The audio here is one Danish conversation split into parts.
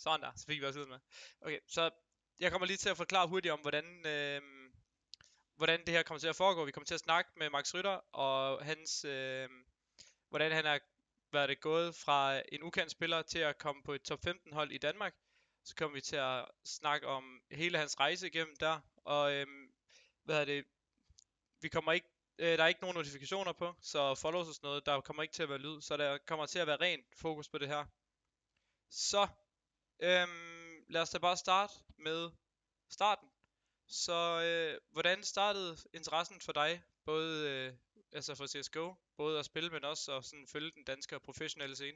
Sådan der, så fik vi også ud med. Okay, så jeg kommer lige til at forklare hurtigt om, hvordan det her kommer til at foregå. Vi kommer til at snakke med Max Rytter, og hvordan han har været det gået fra en ukendt spiller til at komme på et top 15 hold i Danmark. Så kommer vi til at snakke om hele hans rejse igennem der, og vi kommer ikke, der er ikke nogen notifikationer på, så follows og sådan noget, der kommer ikke til at være lyd, så der kommer til at være ren fokus på det her. Så lad os da bare starte med starten. Så hvordan startede interessen for dig, både altså for CSGO, både at spille, men også at sådan følge den danske og professionelle scene?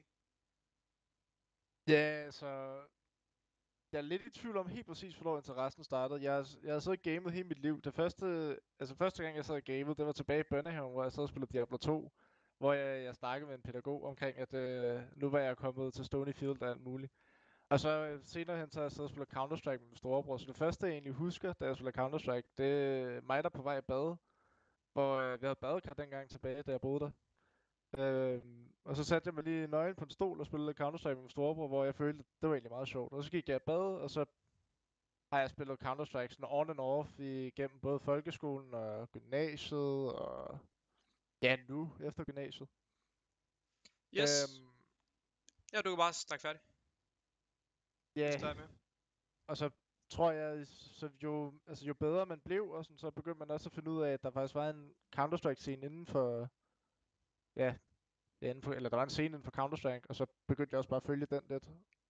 Ja, altså, jeg er lidt i tvivl om helt præcis, hvornår interessen startede. Jeg har siddet og gamet hele mit liv. Første gang, jeg sad og gamede, det var tilbage i børnehaven, hvor jeg sad og spillede Diablo 2, hvor jeg snakkede med en pædagog omkring, at nu var jeg kommet til Stony Field og alt muligt. Og så senere hen, så har jeg siddet og spillet Counter-Strike med min storebror. Så det første, jeg egentlig husker, da jeg spillede Counter-Strike, det er mig, der er på vej i bad, hvor vi havde badekar dengang tilbage, da jeg boede der. Og så satte jeg mig lige nøgen på en stol og spillede Counter-Strike med min storebror, hvor jeg følte, at det var egentlig meget sjovt. Og så gik jeg i bad, og så har jeg spillet Counter-Strike sådan on and off igennem både folkeskolen og gymnasiet, og ja, nu efter gymnasiet. Yes. Øhm, Ja, du kan bare snakke færdig, hvis ja, der er med. og så tror jeg, så jo bedre man blev, og sådan, så begyndte man også at finde ud af, at der faktisk var en Counter-Strike-scene inden for, ja, eller der var en scene inden for Counter-Strike, og så begyndte jeg også bare at følge den lidt.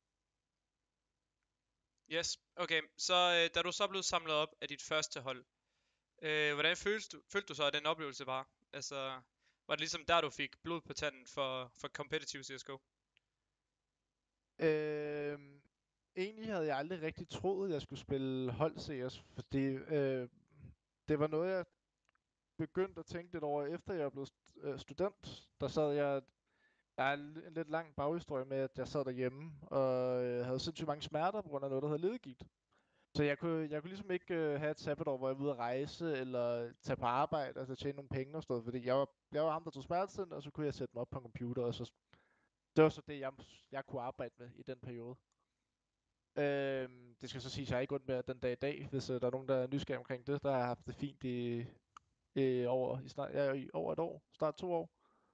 Yes, okay. Så da du så blev samlet op af dit første hold, hvordan følte du så, at den oplevelse var? Altså, var det ligesom der, du fik blod på tanden for competitive CSGO? Øhm, Egentlig havde jeg aldrig rigtig troet, at jeg skulle spille hold CS, fordi det var noget, jeg begyndte at tænke lidt over, efter jeg blev student. Der sad der er en lidt lang baghistorie med, at jeg sad derhjemme og havde sindssygt mange smerter på grund af noget, der hedder ledegigt. Så jeg kunne ligesom ikke have et sabbatår, hvor jeg var ude at rejse, eller tage på arbejde, altså tjene nogle penge og sådan noget, fordi jeg var ham, der tog smertestillende, og så kunne jeg sætte mig op på en computer, og så, det var så det, jeg kunne arbejde med i den periode. Det skal så siges, at jeg er ikke ondt med den dag i dag, hvis der er nogen, der er nysgerrig omkring det. Der har jeg haft det fint i over et år, snart 2 år.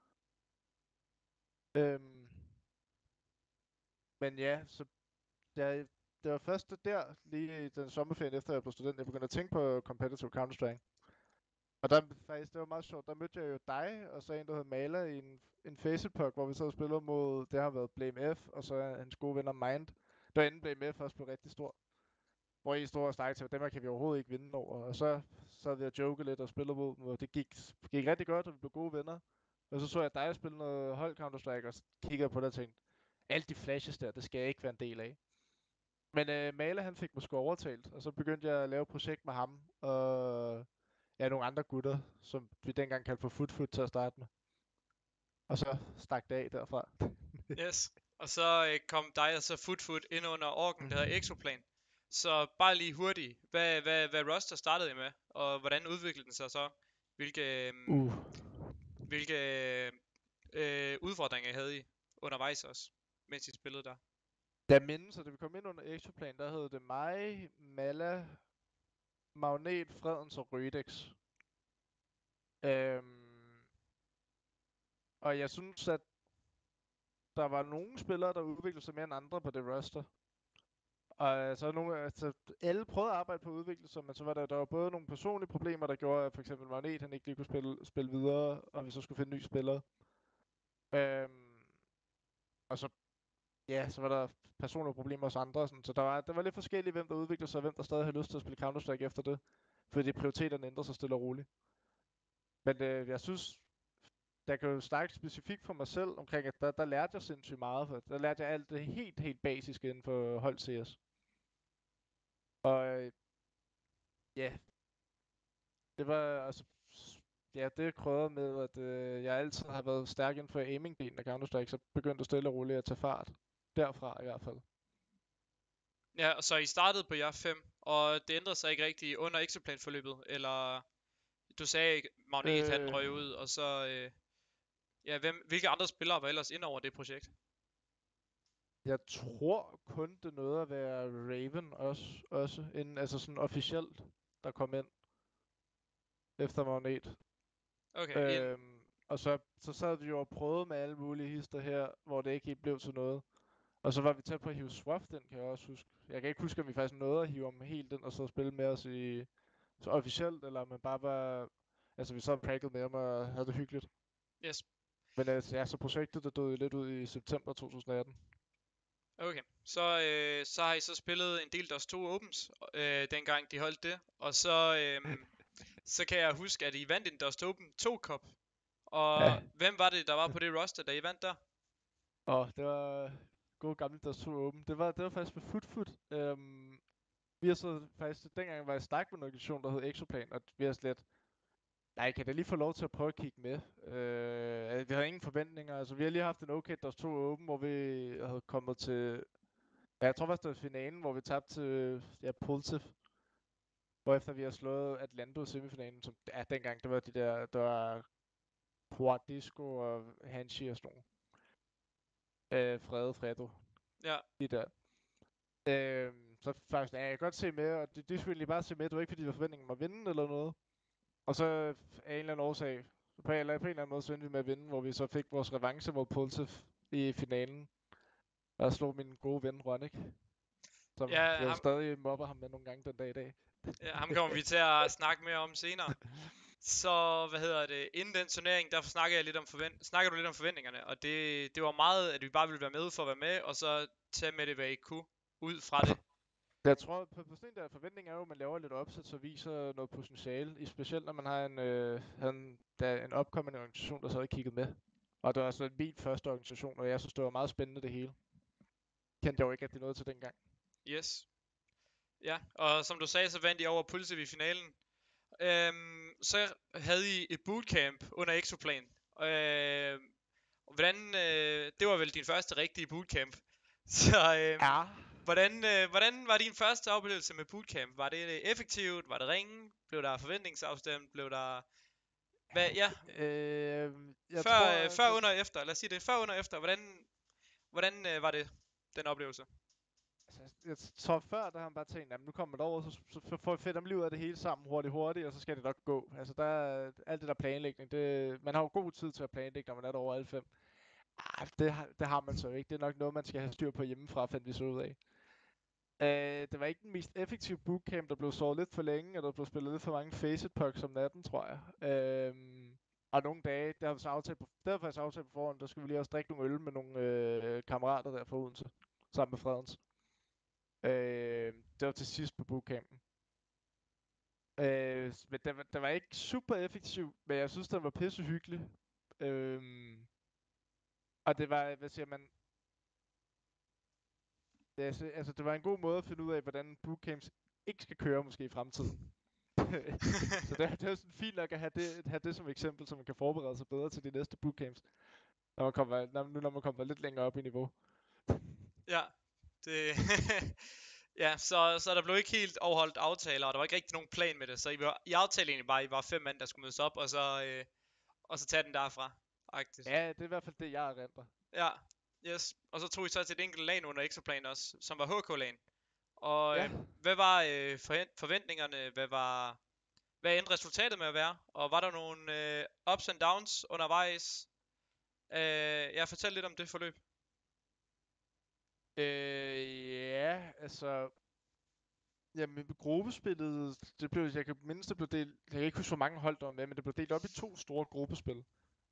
Øhm, men ja, så det var først der, lige i den sommerferie, efter jeg blev student, jeg begyndte at tænke på competitive Counter-Strike. Og det var meget sjovt, der mødte jeg jo dig, og så en, der hed Maler i en Facebook, hvor vi så spillede mod, det har været Blame F, og så hans gode venner Mind. Det var inden Blame F også blev rigtig stor. Hvor I stod og snakkede til, dem her kan vi overhovedet ikke vinde over. Og så sad vi og joke lidt og spillede mod dem, og det gik rigtig godt, og vi blev gode venner. Og så jeg dig spille noget hold Counter-Strike, og så kiggede jeg på det og tænkte, alle de flashes der, det skal jeg ikke være en del af. Men Male, han fik mig sgu overtalt, og så begyndte jeg at lave et projekt med ham, og ja, nogle andre gutter, som vi dengang kaldte for Foot til at starte med. Og så stak det af derfra. Yes. Og så kom dig og så Foot ind under orken, der hedder Exoplan. Så bare lige hurtigt, hvad roster startede I med, og hvordan udviklede den sig så? Uh. Hvilke udfordringer havde I undervejs også, mens I spillede der? Jeg mindes, at da vi kom ind under Exoplan, der hed det mig, Malla, Magnet, Fredens og Rødex. Og jeg synes, at der var nogle spillere, der udviklede sig mere end andre på det roster. Og så alle prøvede at arbejde på at udvikle sig, men så var der var både nogle personlige problemer, der gjorde, at for eksempel Magnet, han ikke lige kunne spille videre, og vi så skulle finde nye spillere. Og så, ja, så var der personlige problemer hos andre, sådan, så der var lidt forskelligt, hvem der udviklede sig, og hvem der stadig havde lyst til at spille Counter-Strike efter det. Fordi prioriteterne ændrer sig stille og roligt. Men jeg synes, der kan jo snakke specifikt for mig selv omkring, at der lærte jeg sindssygt meget. For der lærte jeg alt det helt basiske inden for hold CS. Og ja, det var altså, ja, det er krydret med, at jeg altid har været stærk inden for aiming-delen af Counter-Strike, så begyndte det stille og roligt at tage fart. Derfra i hvert fald. Ja, og så I startede på jer 5, og det ændrede sig ikke rigtigt under Exoplan-forløbet, eller du sagde, Magnet han røg ud, og så, ja, hvilke andre spillere var ellers ind over det projekt? Jeg tror kun, det nåede at være Raven også inden, altså sådan officielt, der kom ind efter Magnet. Okay, Og så sad vi jo og prøvede med alle mulige hister her, hvor det ikke helt blev til noget. Og så var vi tæt på at hive Swaft ind, kan jeg også huske. Jeg kan ikke huske, om vi faktisk nåede at hive ham helt ind og så spille med os i så officielt, eller om man bare var... Altså, vi så practiced med ham og havde det hyggeligt. yes. Men altså, ja, så projektet det døde lidt ud i september 2018. Okay, så har I så spillet en del Dust 2 Opens, dengang de holdt det. Og så kan jeg huske, at I vandt en Dust Open 2 Cup. Og Ja, hvem var det, der var på det roster, da I vandt der? og det var god gamle der så åben. Det var faktisk med Foot. Vi har så faktisk, dengang var jeg snak med en organisation, der hed Exoplan, og vi har slet, nej, kan da lige få lov til at prøve at kigge med. Vi havde ingen forventninger, altså vi har lige haft en okay der to åben, hvor vi havde kommet til, ja, jeg tror faktisk det var finalen, hvor vi tabte til, ja, Pulsiv. Hvorefter vi har slået Atlanta i semifinalen, som, ja, dengang, det var de der, der var Disco og Hanshi og sådan nogle. Fredo. Ja, De der. Så faktisk, ja, jeg kan godt se med, og det skulle egentlig bare se med. Det var ikke fordi, det var forventningen om at vinde eller noget. Og så af en eller anden årsag, på en eller anden måde, så endte vi med at vinde, hvor vi så fik vores revanche mod Pulsiv i finalen. Og jeg slog min gode ven Ronik, som ja, jeg stadig mobber ham med nogle gange den dag i dag. ham kommer vi til at snakke mere om senere. Så, inden den turnering, der snakker du lidt om forventningerne, og det var meget, at vi bare ville være med for at være med, og så tage med det, hvad I kunne, ud fra det. Jeg tror, på sådan en der forventning er jo, at man laver lidt opsæt, så viser noget potentiale. Specielt når man har en opkommende organisation, der så havde kigget med. Og det var altså min første organisation, og jeg synes, det var meget spændende det hele. Kendte jeg jo ikke rigtig noget til dengang. Yes. Ja, og som du sagde, så vandt I over Pulsiv i finalen. Så havde I et bootcamp under Exoplan. Det var vel din første rigtige bootcamp. Så Ja. hvordan var din første oplevelse med bootcamp? Var det effektivt? Var det ringen? Blev der forventningsafstemt? Blev der... Hvad, ja, Jeg før, tror, før, under og efter. Lad os sige det. Før, under og efter. Hvordan var det, den oplevelse? jeg tror før, der har man bare tænkt, at nu kommer det over, så får vi fedt om livet af det hele sammen hurtigt, og så skal det nok gå. Altså, der er alt det der planlægning, man har jo god tid til at planlægge, når man er der over alle 5. Det har man så ikke. Det er nok noget, man skal have styr på hjemmefra, fandt vi så ud af. Det var ikke den mest effektive bootcamp, der blev sovet lidt for længe, og der blev spillet lidt for mange Faceit Pucks om natten, tror jeg. Og nogle dage, der har vi faktisk aftalt på forhånd, der skulle vi lige også drikke nogle øl med nogle kammerater der fra Odense, sammen med Fredens. Det var til sidst på bootcampen. Men det var ikke super effektiv, men jeg synes, den var pisse hyggelig. Og det var, hvad siger man, altså det var en god måde at finde ud af, hvordan bootcamps ikke skal køre måske i fremtiden. Så det er sådan fint nok at have det som eksempel, så man kan forberede sig bedre til de næste bootcamps, når man kommer lidt længere op i niveau. Ja, det... ja, så der blev ikke helt overholdt aftaler, og der var ikke rigtig nogen plan med det. Så I aftalte egentlig bare, at I var 5 mand, der skulle mødes op, og så tage den derfra. Agtigt. Ja, det er i hvert fald det, jeg erindrer. Ja, yes. Og så tog I så til et enkelt lag under Exoplan også, som var HK-lagen. Og Ja. hvad var forventningerne? Hvad endte resultatet med at være? Og var der nogle ups and downs undervejs? Jeg fortæl lidt om det forløb. Ja, altså... Jamen, gruppespillet, jeg kan mindes, det blev delt... Jeg kan ikke huske, hvor mange hold der var med, men det blev delt op i 2 store gruppespil.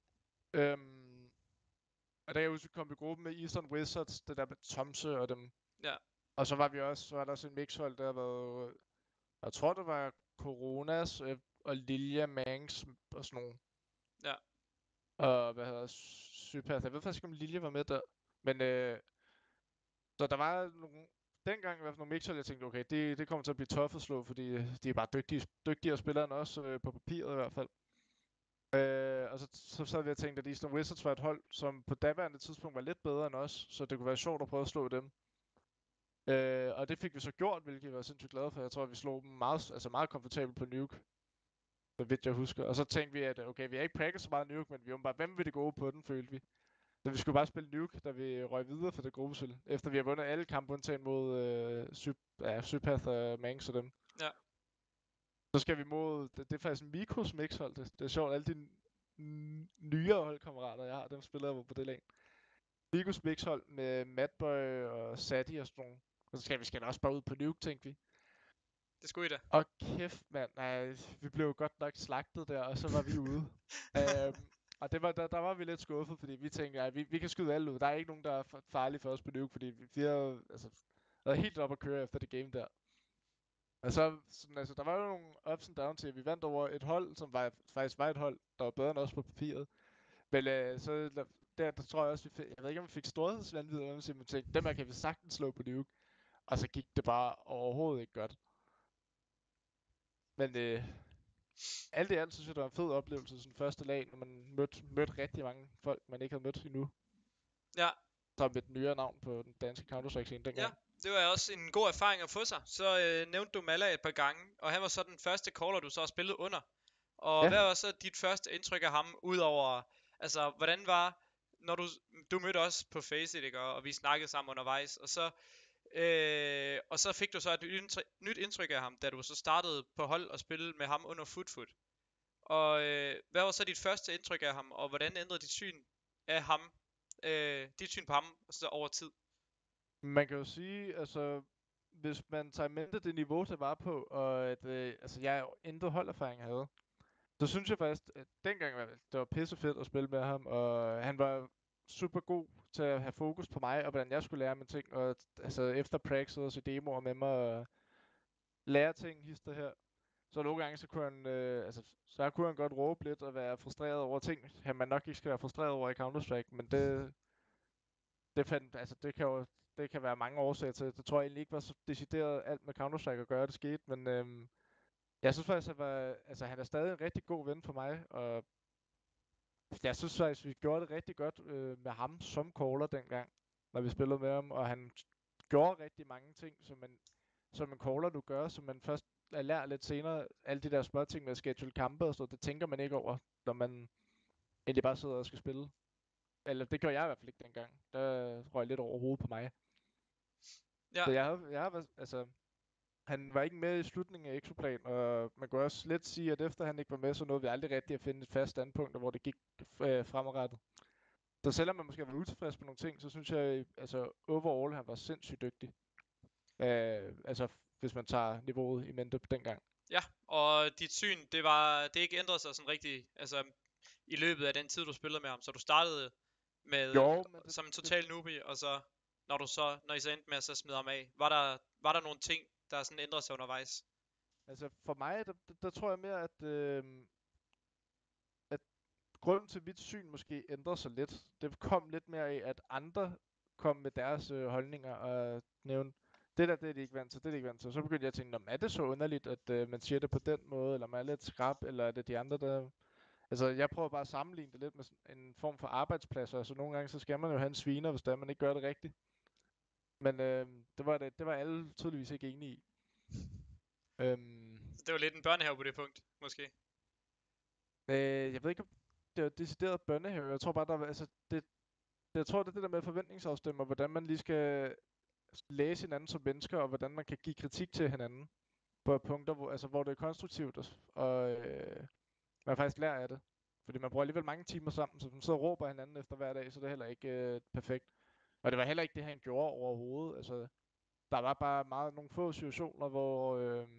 Og der er jo så kommet i gruppe med Eastern Wizards, det der med Tomse og dem. Ja. Og så var der også en mixhold, der var... Jeg tror, det var Coronas og Lilja Mangs og sådan nogle. Ja. Og hvad hedder Sypath. Jeg ved faktisk ikke, om Lilja var med der. Men så der var nogle... Dengang i hvert fald nogle mixhold, jeg tænkte, okay, det kommer til at blive tough at slå, fordi de er bare dygtigere spillere end os, på papiret i hvert fald. Og så sad vi og tænkte, at Eastern Wizards var et hold, som på daværende tidspunkt var lidt bedre end os, så det kunne være sjovt at prøve at slå dem. Og det fik vi så gjort, hvilket jeg var sindssygt glad for. Jeg tror, at vi slog dem meget komfortabelt på Nuke, så vidt jeg husker. Og så tænkte vi, at okay, vi har ikke practiced så meget Nuke, men vi var bare, hvem vil det gå på den, følte vi. Så vi skulle bare spille Nuke, da vi røg videre for det gruppespil. Efter vi har vundet alle kampe undtagen mod Sypath og Mangs og dem. Ja. Så skal vi mod... Det er faktisk en Mikros mixhold. Det er sjovt, alle de nyere holdkammerater, jeg har, dem spiller jeg på det lag. Mikros mixhold med Madboy og Sadie og sådan nogle. Og så skal vi også bare ud på Nuke, tænkte vi. Det skulle I da. Og kæft, mand. Nej, vi blev godt nok slagtet der, og så var vi ude. Og det var, der var vi lidt skuffet, fordi vi tænkte, at vi kan skyde alle ud. Der er ikke nogen, der er farlige for os på Nuke, fordi vi har altså, været helt op at køre efter det game der. Og så, sådan, altså, der var jo nogle ups and downs til, vi vandt over et hold, som faktisk var et hold, der var bedre end os på papiret. Men så der tror jeg også, jeg ved ikke, om vi fik storhedsvanvid, eller hvad man tænkte, dem her kan vi sagtens slå på Nuke. Og så gik det bare overhovedet ikke godt. Men alt i alt synes jeg, det var en fed oplevelse, sådan første lag, når man mødte rigtig mange folk, man ikke havde mødt endnu. Ja. Som et nyere navn på den danske Counter-Strike-scene dengang. Ja, det var også en god erfaring at få sig. Så nævnte du Malla et par gange, og han var så den første caller, du så har spillet under. Og hvad var så dit første indtryk af ham, udover, altså, hvordan var, når du mødte os på Faceit, ikke, og vi snakkede sammen undervejs, og så fik du så et nyt indtryk af ham, da du så startede på hold og spille med ham under Foot. Og hvad var så dit første indtryk af ham, og hvordan ændrede dit syn af ham, dit syn på ham så over tid? Man kan jo sige, altså, hvis man tager mente det niveau, det var på, og at altså, jeg jo intet holderfaring havde, så synes jeg faktisk, at dengang det var pissefedt at spille med ham, og han var super god til at have fokus på mig, og hvordan jeg skulle lære mine ting, og altså efter prax og se demoer med mig, og lære ting, hister her. Så nogle gange, så kunne han godt råbe lidt og være frustreret over ting, man nok ikke skal være frustreret over i Counter-Strike, men det kan være mange årsager til. Det tror jeg egentlig ikke var så decideret alt med Counter-Strike at gøre, det skete, men jeg synes faktisk, han er stadig en rigtig god ven for mig, og jeg synes faktisk, vi gjorde det rigtig godt med ham som caller dengang, når vi spillede med ham, og han gjorde rigtig mange ting, som en caller nu gør, som man først lærer lidt senere. Alle de der små ting med schedule kampe og sådan noget, det tænker man ikke over, når man egentlig bare sidder og skal spille. Eller det gjorde jeg i hvert fald ikke dengang. Der røg lidt over hovedet på mig. Ja. Så han var ikke med i slutningen af Exoplan, og man kan også lidt sige, at efter han ikke var med, så nåede vi aldrig rigtig at finde et fast standpunkt, hvor det gik fremadrettet. Så selvom man måske var utilfreds på nogle ting, så synes jeg, altså overall, han var sindssygt dygtig. Altså, hvis man tager niveauet i mente dengang. Ja, og dit syn, det ikke ændrede sig sådan rigtig, altså i løbet af den tid, du spillede med ham. Så du startede med som en total newbie, og så når I så endte med at så smide ham af, var der nogle ting, der sådan ændrede sig undervejs? Altså for mig, der tror jeg mere, at grunden til mit syn måske ændrede sig lidt, det kom lidt mere af, at andre kom med deres holdninger og nævnte, det er de ikke vant til, det er de ikke vant til. Så begyndte jeg at tænke, er det så underligt, at man siger det på den måde, eller man er lidt skrab, eller er det de andre, der... Altså, jeg prøver bare at sammenligne det lidt med en form for arbejdspladser, altså nogle gange, så skal man jo have en sviner, hvis man ikke gør det rigtigt. Men det var alle tydeligvis ikke enige i. Så det var lidt en børnehave på det punkt, måske? Jeg ved ikke, om det var decideret børnehave. Jeg tror bare, jeg tror, det er det der med forventningsafstemmer, hvordan man lige skal læse hinanden som mennesker, og hvordan man kan give kritik til hinanden på punkter, hvor det er konstruktivt, og man faktisk lærer af det. Fordi man bruger alligevel mange timer sammen, så man sidder og råber hinanden efter hver dag, så det er heller ikke perfekt. Og det var heller ikke det, han gjorde overhovedet. Altså, der var bare nogle få situationer, hvor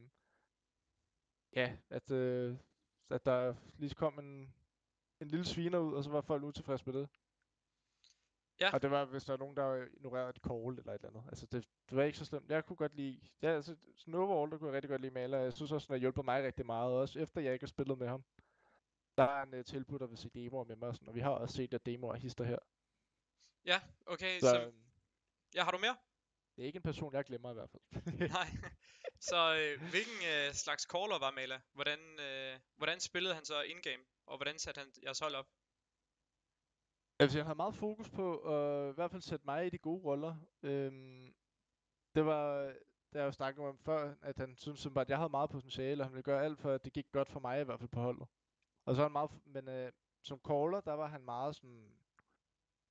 at der lige kom en lille sviner ud, og så var folk utilfredse med det. Ja. Og det var, hvis der var nogen, der ignorerede et call eller et eller andet. Altså, det var ikke så slemt. Jeg kunne godt lide... Ja, altså, sådan overall, der kunne jeg rigtig godt lide Malla. Jeg synes også, han har hjulpet mig rigtig meget. Også efter jeg ikke har spillet med ham. Der er en tilbudt, der vil se demoer med mig og sådan. Og vi har også set, at demoer hister her. Ja, okay. Så ja, har du mere? Det er ikke en person, jeg glemmer i hvert fald. Nej. Så hvilken slags caller var Malla? Hvordan spillede han så in-game? Og hvordan satte han jeres hold op? Altså, jeg har meget fokus på at i hvert fald sætte mig i de gode roller. Det var, da jeg jo snakkede om før, at han synes at jeg havde meget potentiale, og han ville gøre alt for, at det gik godt for mig i hvert fald på holdet. Og så var han meget, men som caller, der var han meget sådan,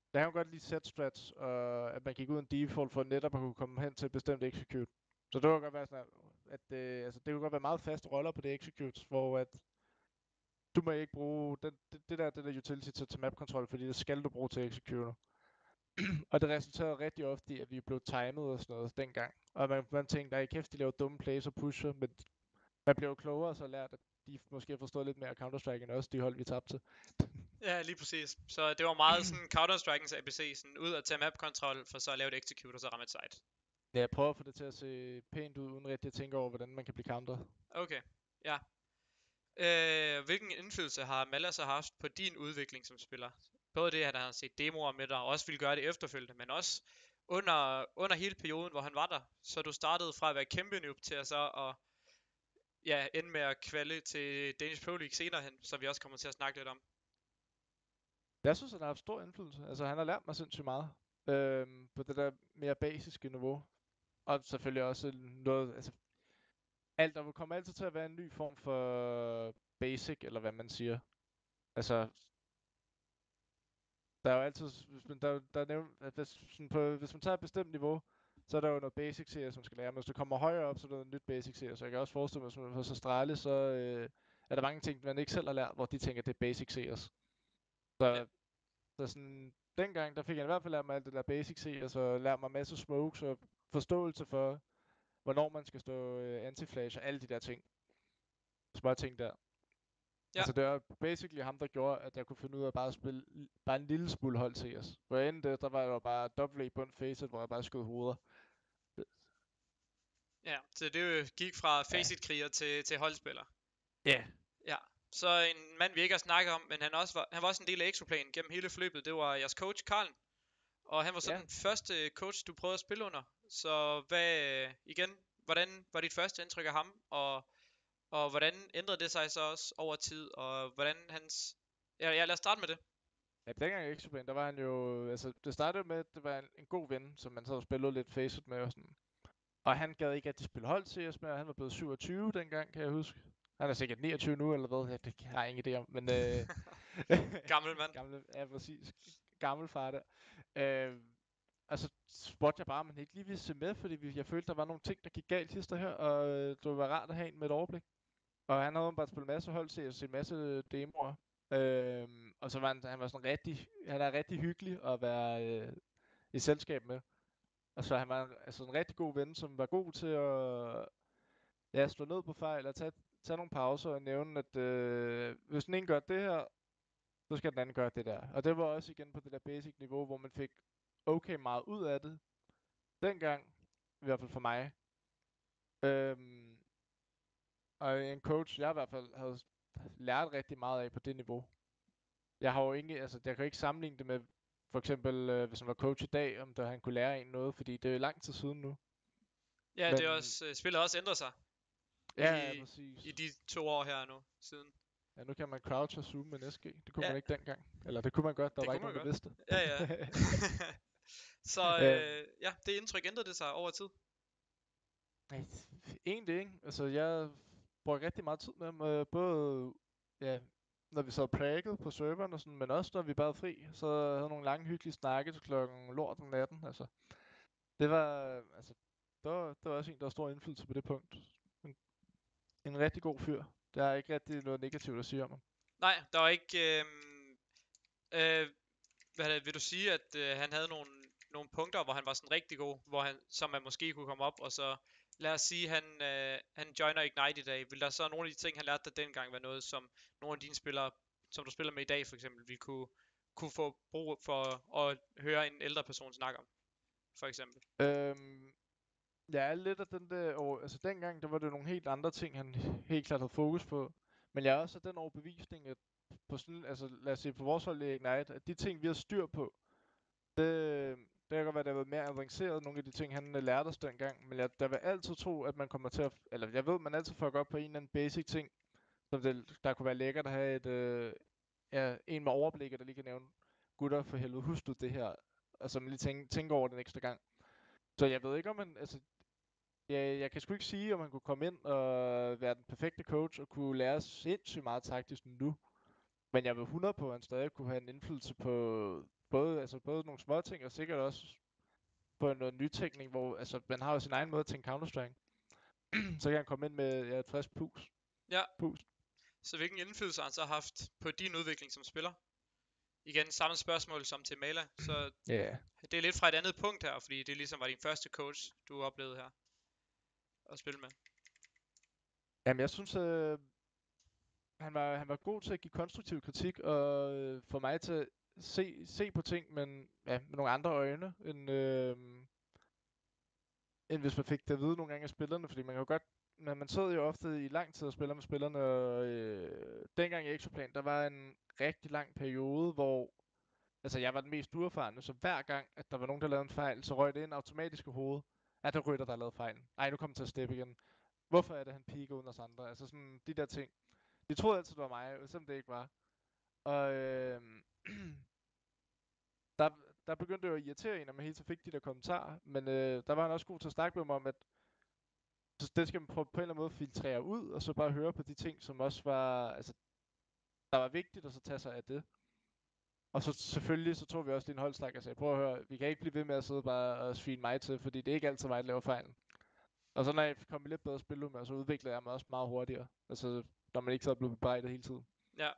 Jeg kan godt lide set strats, og at man gik uden default for netop at kunne komme hen til et bestemt execute. Så det kunne godt være sådan, altså det kunne godt være meget faste roller på det executes, hvor at du må ikke bruge det der utility til map control, fordi det skal du bruge til executor. Og det resulterede rigtig ofte i, at vi blev timet og sådan noget dengang. Og man tænkte, at kæft, de laver dumme plays og pusher, men man blev klogere og så lært, at de måske har forstået lidt mere Counter-Strike end os, de hold vi tabte. Ja, lige præcis. Så det var meget sådan Counter-Strike'ens ABC, sådan ud at tage map control, for så at lave et execute og så ramme et site. Ja, jeg prøver at få det til at se pænt ud, uden rigtig at tænke over, hvordan man kan blive counteret. Okay, ja. Hvilken indflydelse har Malla så haft på din udvikling som spiller? Både det, at han har set demoer med dig, og også ville gøre det efterfølgende, men også under hele perioden, hvor han var der. Så du startede fra at være kæmpe noob til at så at ende med at kvalde til Danish Pro League senere hen, som vi også kommer til at snakke lidt om. Jeg synes, han har haft stor indflydelse. Altså, han har lært mig sindssygt meget. På det der mere basiske niveau. Og selvfølgelig også noget, altså der kommer altid til at være en ny form for basic, eller hvad man siger. Altså, der er jo altid, hvis man tager et bestemt niveau, så er der jo noget basic serie, som skal lære. Men hvis du kommer højere op, så er der noget nyt basic serie. Så jeg kan også forestille mig, at hvis man er så Astralis, så er der mange ting, man ikke selv har lært, hvor de tænker, det er basic series. Så sådan, dengang, der fik jeg i hvert fald lært mig alt det der basic series, og lært mig en masse smokes, og forståelse for, hvornår man skal stå anti-flash og alle de der ting. Små ting der. Ja. Altså det var basically ham, der gjorde, at jeg kunne finde ud af bare at spille bare en lille smule hold til os. Hvor jeg endte, der var jeg bare W i bund facet, hvor jeg bare skød hoveder. Ja, så det gik fra facet-kriger til holdspiller. Ja. Yeah. Ja, så en mand vi ikke har snakket om, men han var også en del af Exoplanen gennem hele forløbet, det var jeres coach, Karl. Og han var så den første coach, du prøvede at spille under. Så hvordan var dit første indtryk af ham, og hvordan ændrede det sig så også over tid, og hvordan hans... Ja, lad os starte med det. Ja, dengang i Exoplanen, der var han jo... Altså, det startede med, at det var en god ven, som man så havde spillet lidt facet med og sådan. Og han gad ikke rigtig spille hold til os med, og han var blevet 27 dengang, kan jeg huske. Han er sikkert 29 nu, eller hvad? Ja, det har jeg ingen idé om, men... Gammel mand. Ja, præcis. Gammel far der. Og så spurgte jeg bare, om han ikke lige ville se med, fordi jeg følte, der var nogle ting, der gik galt hister her, og det var rart at have en med et overblik. Og han havde bare spillet masse hold til at se en masse demoer. Og så var han var sådan han er rigtig hyggelig at være i selskab med. Og så han var altså en rigtig god ven, som var god til at slå ned på fejl og tage nogle pauser og nævne, at hvis den ene gør det her, så skal den anden gøre det der. Og det var også igen på det der basic niveau, hvor man fik okay meget ud af det. Dengang, i hvert fald for mig. Og en coach, jeg i hvert fald havde lært rigtig meget af på det niveau. Jeg har jo jeg kan ikke sammenligne det med, for eksempel, hvis han var coach i dag, om han kunne lære en noget, fordi det er lang tid siden nu. Ja, det er også, spillet også ændret sig. Ja, præcis. I de 2 år her nu, siden. Ja, nu kan man crouch og zoome med SG. Det kunne man ikke dengang. Eller det kunne man godt, der var ikke nogen, der vidste. Ja. Så det indtryk ændrede det sig over tid? Nej, egentlig ikke. Altså, jeg brugte rigtig meget tid med ham. Både, når vi sad præget på serveren og sådan, men også når vi bare fri. Så havde nogle lange hyggelige snakke til klokken lort om natten. Altså, det var også en, der har stor indflydelse på det punkt. En rigtig god fyr. Der er ikke rigtig noget negativt at sige om ham. Nej, der var ikke... vil du sige, at han havde nogle punkter, hvor han var sådan rigtig god, som man måske kunne komme op, og så lad os sige, han joiner Ignite i dag. Vil der så nogle af de ting, han lærte dig dengang, være noget, som nogle af dine spillere, som du spiller med i dag for eksempel, vi kunne få brug for at høre en ældre person snakke om, for eksempel? Jeg er lidt af den der, altså dengang, der var det nogle helt andre ting, han helt klart havde fokus på. Men jeg er også af den overbevisning, at på sådan, altså lad os sige på vores hold i Ignite, at de ting, vi har styr på, det kan godt være, der har været mere avanceret, nogle af de ting, han lærte os dengang. Men der vil altid tro, at man kommer til at, eller jeg ved, man altid får godt på en eller anden basic ting, som der kunne være lækkert at have en med overblik, der lige kan nævne, gutter for helvede, husk du det her, og så man lige tænker over den ekstra gang. Så jeg ved ikke, om man, altså, jeg kan sgu ikke sige, om han kunne komme ind og være den perfekte coach, og kunne lære sindssygt meget taktisk nu. Men jeg vil 100 på, at han stadig kunne have en indflydelse på både nogle små ting, og sikkert også på noget nytænkning, hvor altså, man har jo sin egen måde at tænke Counter-Strike. Så kan han komme ind med et frisk pus. Ja. Pus. Så hvilken indflydelse har han så haft på din udvikling som spiller? Igen, samme spørgsmål som til Mala. Så Ja. det er lidt fra et andet punkt her, fordi det ligesom var din første coach, du oplevede her at spille med. Jamen, jeg synes, han var god til at give konstruktiv kritik, og få mig til at se på ting, men med nogle andre øjne, end hvis man fik det at vide nogle gange af spillerne, fordi man kan jo godt, men man sidder jo ofte i lang tid og spiller med spillerne, og dengang i Exoplan, der var en rigtig lang periode, hvor altså jeg var den mest uerfarne, så hver gang, at der var nogen, der lavede en fejl, så røg det ind automatisk i hovedet, at der rytter, der lavede fejl. Ej, nu kommer til at steppe igen. Hvorfor er det, han piker uden os andre? Altså sådan, de der ting. De troede altid, det var mig, selvom det ikke var. Og der begyndte det jo at irritere en, når man hele tiden fik de der kommentarer. Men der var han også god til at snakke med mig om, at det skal man prøve på en eller anden måde filtrere ud, og så bare høre på de ting, som også var, altså, der var vigtigt, og så tage sig af det. Og så selvfølgelig, så tog vi også lige en holdsnak og sagde, prøv at høre, vi kan ikke blive ved med at sidde bare og svine mig til, fordi det er ikke altid mig, der laver fejlen. Og så når jeg kom i lidt bedre spilhumør, så udviklede jeg mig også meget hurtigere. Altså, når man ikke så er blevet bebrejdet hele tiden. Ja.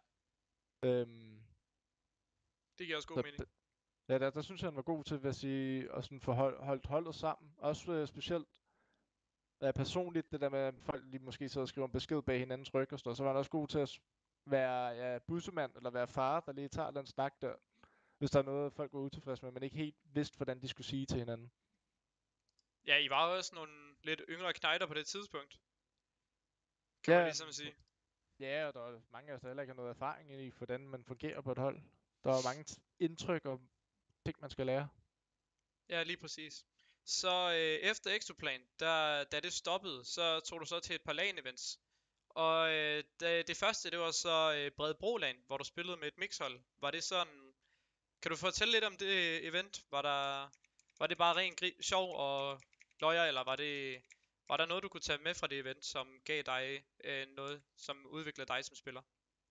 Det giver også god mening. Ja, der synes jeg, han var god til, at sige, at sådan få holdt holdet sammen. Også specielt personligt, det der med, at folk lige måske sidder og skriver en besked bag hinandens ryg og sådan noget, så var han også god til at være bussemand, eller være far, der lige tager den snak der, hvis der er noget, folk var utilfredse med, men ikke helt vidste, hvordan de skulle sige til hinanden. Ja, I var jo også nogle lidt yngre knejder på det tidspunkt. Kan man ligesom sige. Ja, og der var mange af os, der heller ikke har noget erfaring i, hvordan man fungerer på et hold. Der var mange indtryk og ting, man skal lære. Ja, lige præcis. Så efter Exoplan, da det stoppede, så tog du så til et par LAN-events. Og det første, det var så Bredebro-LAN, hvor du spillede med et mixhold. Var det sådan... Kan du fortælle lidt om det event? Var det bare ren sjov og løjer, eller var der noget, du kunne tage med fra det event, som gav dig noget, som udviklede dig som spiller?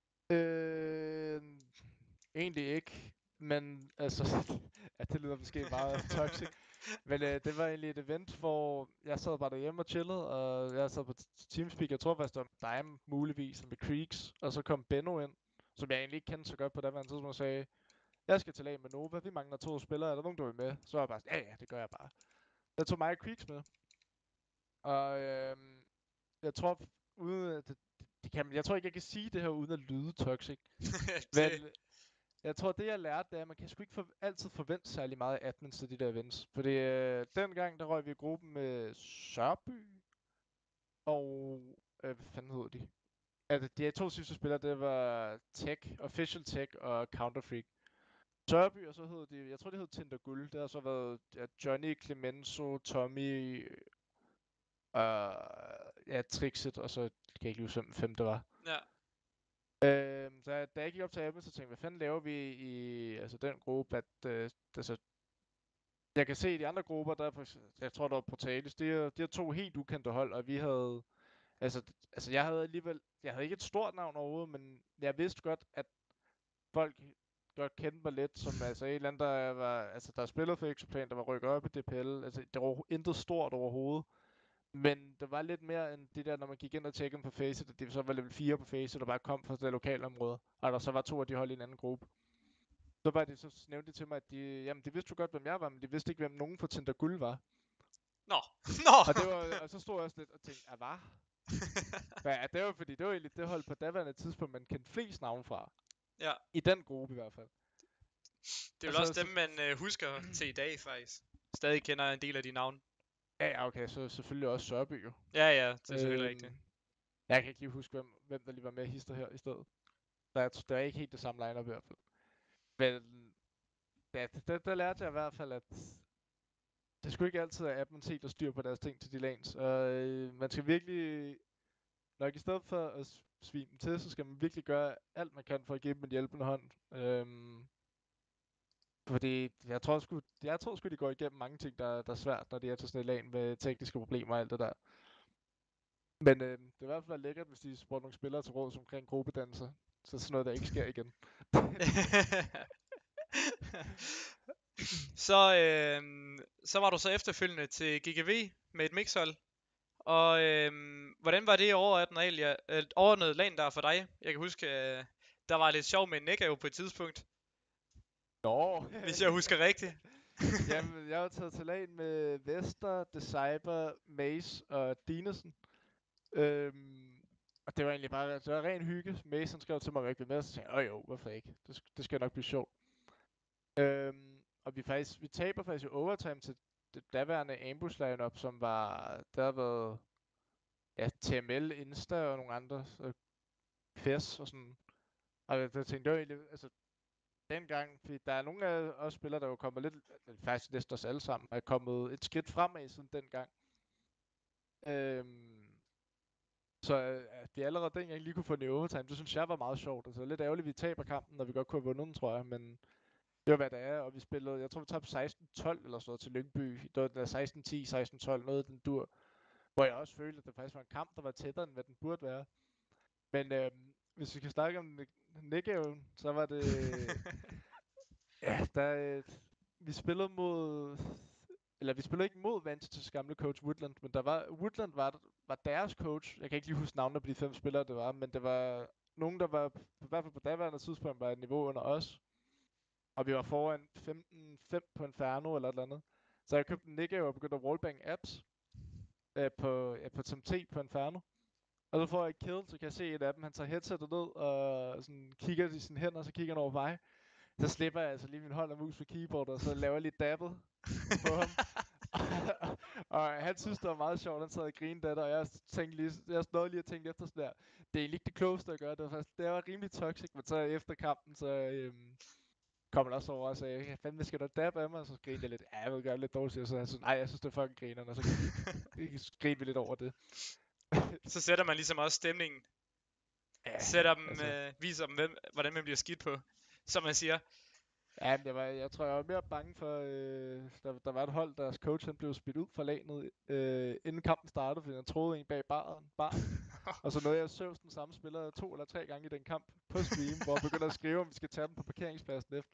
Egentlig ikke, men altså, ja, det lyder måske meget toxic, men det var egentlig et event, hvor jeg sad bare derhjemme og chillede, og jeg sad på Teamspeak, jeg tror faktisk, det var dig muligvis, med Creeks, og så kom Benno ind, som jeg egentlig ikke kendte så godt på daværende tidspunkt, og sagde, jeg skal til lag med Nova, vi mangler 2 spillere, er der nogen, der vil med? Så var jeg bare ja, det gør jeg bare. Jeg tog mig og Creeks med, og jeg tror, uden jeg tror ikke, jeg kan sige det her uden at lyde toxic. Men jeg tror, det jeg lærte, det er, at man kan sgu ikke altid forvente særlig meget af admins til de der events. Fordi dengang, der røg vi i gruppen med Sørby og... hvad fanden hedder de? Altså, de 2 sidste spillere, det var Tech, Official Tech og Counterfreak. Sørby, og så hed de... Jeg tror, det hed Tinder Guld. Det har så været Johnny, Clemenzo, Tommy... Trixit, og så kan jeg ikke huske, hvem 5 det var. Ja. Så da jeg gik op til Apple, så tænkte jeg, hvad fanden laver vi i den gruppe, at altså, jeg kan se i de andre grupper, jeg tror, der var Portalis, de har 2 helt ukendte hold, og vi havde, altså jeg havde ikke et stort navn overhovedet, men jeg vidste godt, at folk godt kendte mig lidt, som altså et eller andet, der spillede for Exoplan, der var rykket op i DPL, altså det var intet stort overhovedet. Men det var lidt mere end det der, når man gik ind og tjekkede på Faceit, at det så var level 4 på Faceit, der bare kom fra det lokale område. Og der så var 2 af de hold i en anden gruppe. Så nævnte de til mig, at de vidste jo godt, hvem jeg var, men de vidste ikke, hvem nogen fra Tinder Guld var. Nå. Og så stod jeg også lidt og tænkte, hvad? Det var fordi, det var egentlig det hold på daværende tidspunkt, man kendte flest navn fra. Ja. I den gruppe i hvert fald. Det er vel også dem, man husker til i dag, faktisk. Stadig kender en del af de navne. Ja, okay, så selvfølgelig også Sørby jo. Ja, det er selvfølgelig rigtigt. Jeg kan ikke lige huske, hvem der lige var med hister her i stedet. Der er ikke helt det samme line-up i hvert fald. Men ja, der lærte jeg i hvert fald, at det skulle ikke altid være appen der styr på deres ting til de lanes. Og man skal virkelig, nok i stedet for at svine dem til, så skal man virkelig gøre alt man kan for at give dem en hjælpende hånd. Fordi jeg tror sgu, de går igennem mange ting, der er svært, når de er til sådan et LAN med tekniske problemer og alt det der. Men det er i hvert fald lækkert, hvis de spurgte nogle spillere til råds omkring gruppedannelser, så sådan noget, der ikke sker igen. Så var du så efterfølgende til GGV med et mixhold. Og hvordan var det overordnet LAN der for dig? Jeg kan huske, der var lidt sjov med Negav på et tidspunkt, Nå. hvis jeg husker rigtigt. Jamen, jeg var taget til LAN med Vester, Deceiber, Mace og Dinesen. Og det var egentlig bare, det var ren hygge. Mace han skrev til mig, at jeg ikke ville med, og så sagde jeg, jo, hvorfor ikke? Det skal nok blive sjovt. Og vi taber faktisk i overtime til det daværende ambush lineup, som var, der har været, ja, TML, Insta og nogle andre, Fes og sådan. Og jeg tænkte, det var egentlig, altså, dengang, fordi der er nogle af os spillere, der er jo kommet lidt, faktisk næsten os alle sammen, er kommet et skridt fremad siden dengang. Så at vi allerede dengang lige kunne få den i overtime, det synes jeg var meget sjovt. Altså lidt ærgerligt, at vi taber kampen, når vi godt kunne have vundet den, tror jeg, men det var hvad det er, og vi spillede, jeg tror vi tabte 16-12 eller sådan noget til Lyngby. Det var den der 16-10, 16-12, noget af den dur. Hvor jeg også følte, at det faktisk var en kamp, der var tættere, end hvad den burde være. Men hvis vi kan snakke om Negaven, så var det... ja, vi spillede mod... Eller vi spillede ikke mod Vantage's gamle coach Woodland, men Woodland var deres coach. Jeg kan ikke lige huske navnene på de 5 spillere, det var, men det var nogen, der var, i hvert fald på daværende tidspunkt, var et niveau under os. Og vi var foran 15-5 på Inferno eller et eller andet. Så jeg købte en Negav og begyndte at wallbang apps på TMT på Inferno. Og så får jeg et kill, så kan jeg se et af dem, han tager headsetet ned og sådan kigger i sine hænder, og så kigger han over mig. Så slipper jeg altså lige min hånd og mus på keyboard, og så laver jeg lige dabbet på ham. Og han synes, det var meget sjovt, han sad og grinede af det, og jeg nåede lige at tænke efter sådan der. Det er egentlig ikke det klogeste at gøre, det var rimelig toxic, men så efter kampen, så kom han også over og sagde, ja, fandme skal du dabbe af mig? Og så grinede jeg lidt, ja, jeg vil gøre det lidt dårligt, så han synes, nej, jeg synes, det er fucking grineren, og så grinede vi lidt over det. Så sætter man ligesom også stemningen. Ja, sætter dem, viser dem, hvordan man bliver skidt på, som man siger. Ja, men jeg tror, jeg var mere bange for, der var et hold, deres coach han blev smidt ud fra lanet, inden kampen startede, fordi han troede en bag baren. Og så nåede jeg søvs den samme spiller 2 eller 3 gange i den kamp på stream, hvor jeg begynder at skrive, om vi skal tage dem på parkeringspladsen efter.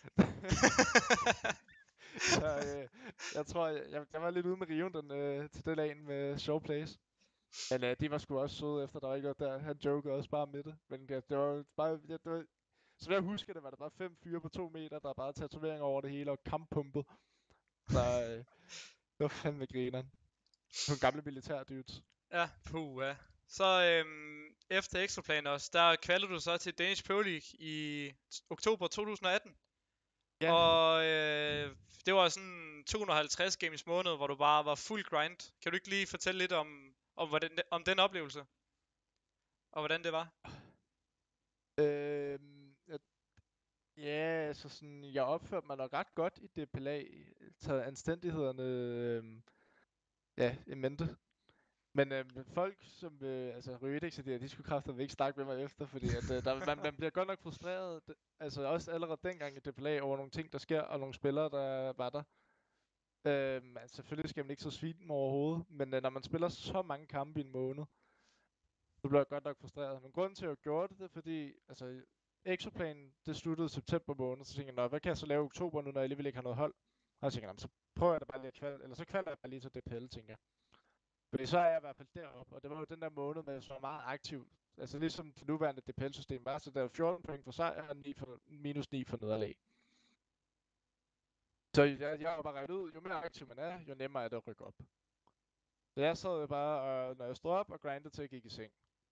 Så jeg tror, jeg var lidt ude med riven til det LAN med show plays. Men de var sgu også søde efter, der var ikke noget der. Han jokede også bare med det. Men det var bare... Så jeg husker det, var der bare 5 fyre på 2 meter, der bare tatoveringer over det hele og kamppumpet. Så det var fandme grineren. Nogle gamle militærdudes. Ja, puha. Så efter Ekstraplan også, der kvalgte du så til Danish Pro League i oktober 2018. Ja. Og det var sådan 250 games måned, hvor du bare var fuld grind. Kan du ikke lige fortælle lidt om den oplevelse? Og hvordan det var? Ja, altså sådan, jeg opførte mig nok ret godt i DPLA, taget anstændighederne i mente. Men folk som altså Rødex og de skulle kraftedeme ikke snakke med mig efter, fordi at, man bliver godt nok frustreret, altså også allerede dengang i DPLA over nogle ting, der sker, og nogle spillere, der var der. Altså, selvfølgelig skal man ikke så svine dem overhovedet, men når man spiller så mange kampe i en måned, så bliver jeg godt nok frustreret. Men grunden til, at jeg gjorde det, fordi altså, Exoplan, det sluttede i september måned, så tænkte jeg, hvad kan jeg så lave i oktober nu, når jeg alligevel ikke har noget hold? Og så tænkte jeg, så prøver jeg da bare lige at kvalde, eller så kvalder jeg bare lige til DPL, tænker jeg. Fordi så er jeg i hvert fald deroppe, og det var jo den der måned, med så meget aktiv. Altså ligesom det nuværende DPL-system var, så der er 14 point for sejr og minus 9 for nederlag. Så jeg har bare regnet ud, jo mere aktiv man er, jo nemmere er det at rykke op. Så jeg sad bare, og når jeg stod op og grindede til at gik i seng.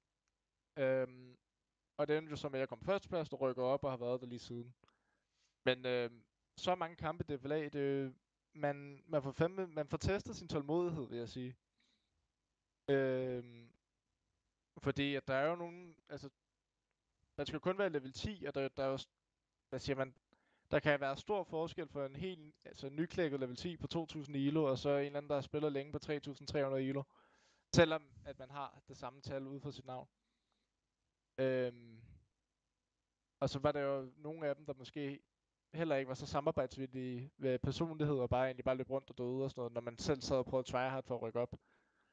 Og det endte jo som, at jeg kom førsteplads og rykker op og har været der lige siden. Men så mange kampe i DPLA, man får testet sin tålmodighed, vil jeg sige. Fordi at der er jo nogen, altså, man skal kun være level 10, og der er jo, hvad siger man, der kan være stor forskel for en helt, altså nyklækket level 10 på 2000 elo, og så en eller anden, der har spillet længe på 3300 elo. Selvom at man har det samme tal ude for sit navn. Og så var der jo nogle af dem, der måske heller ikke var så samarbejdsvillige ved personlighed, og egentlig bare løb rundt og døde og sådan noget, når man selv sad og prøvede at tryhard for at rykke op.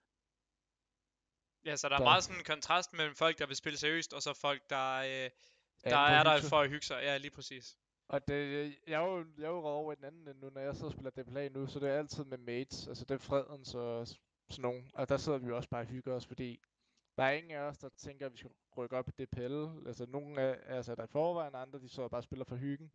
Ja, så der er meget sådan en kontrast mellem folk, der vil spille seriøst, og så folk, der er der for at hygge sig. Ja, lige præcis. Og jeg er jo røget over i den anden ende nu, når jeg sidder og spiller DPLA nu, så det er altid med mates, altså det er fredens og sådan nogen. Og der sidder vi jo også bare og hygger os, fordi der er ingen af os, der tænker, at vi skal rykke op i DPL. Altså nogle af os er der i forvejen, andre de sidder bare og spiller for hyggen.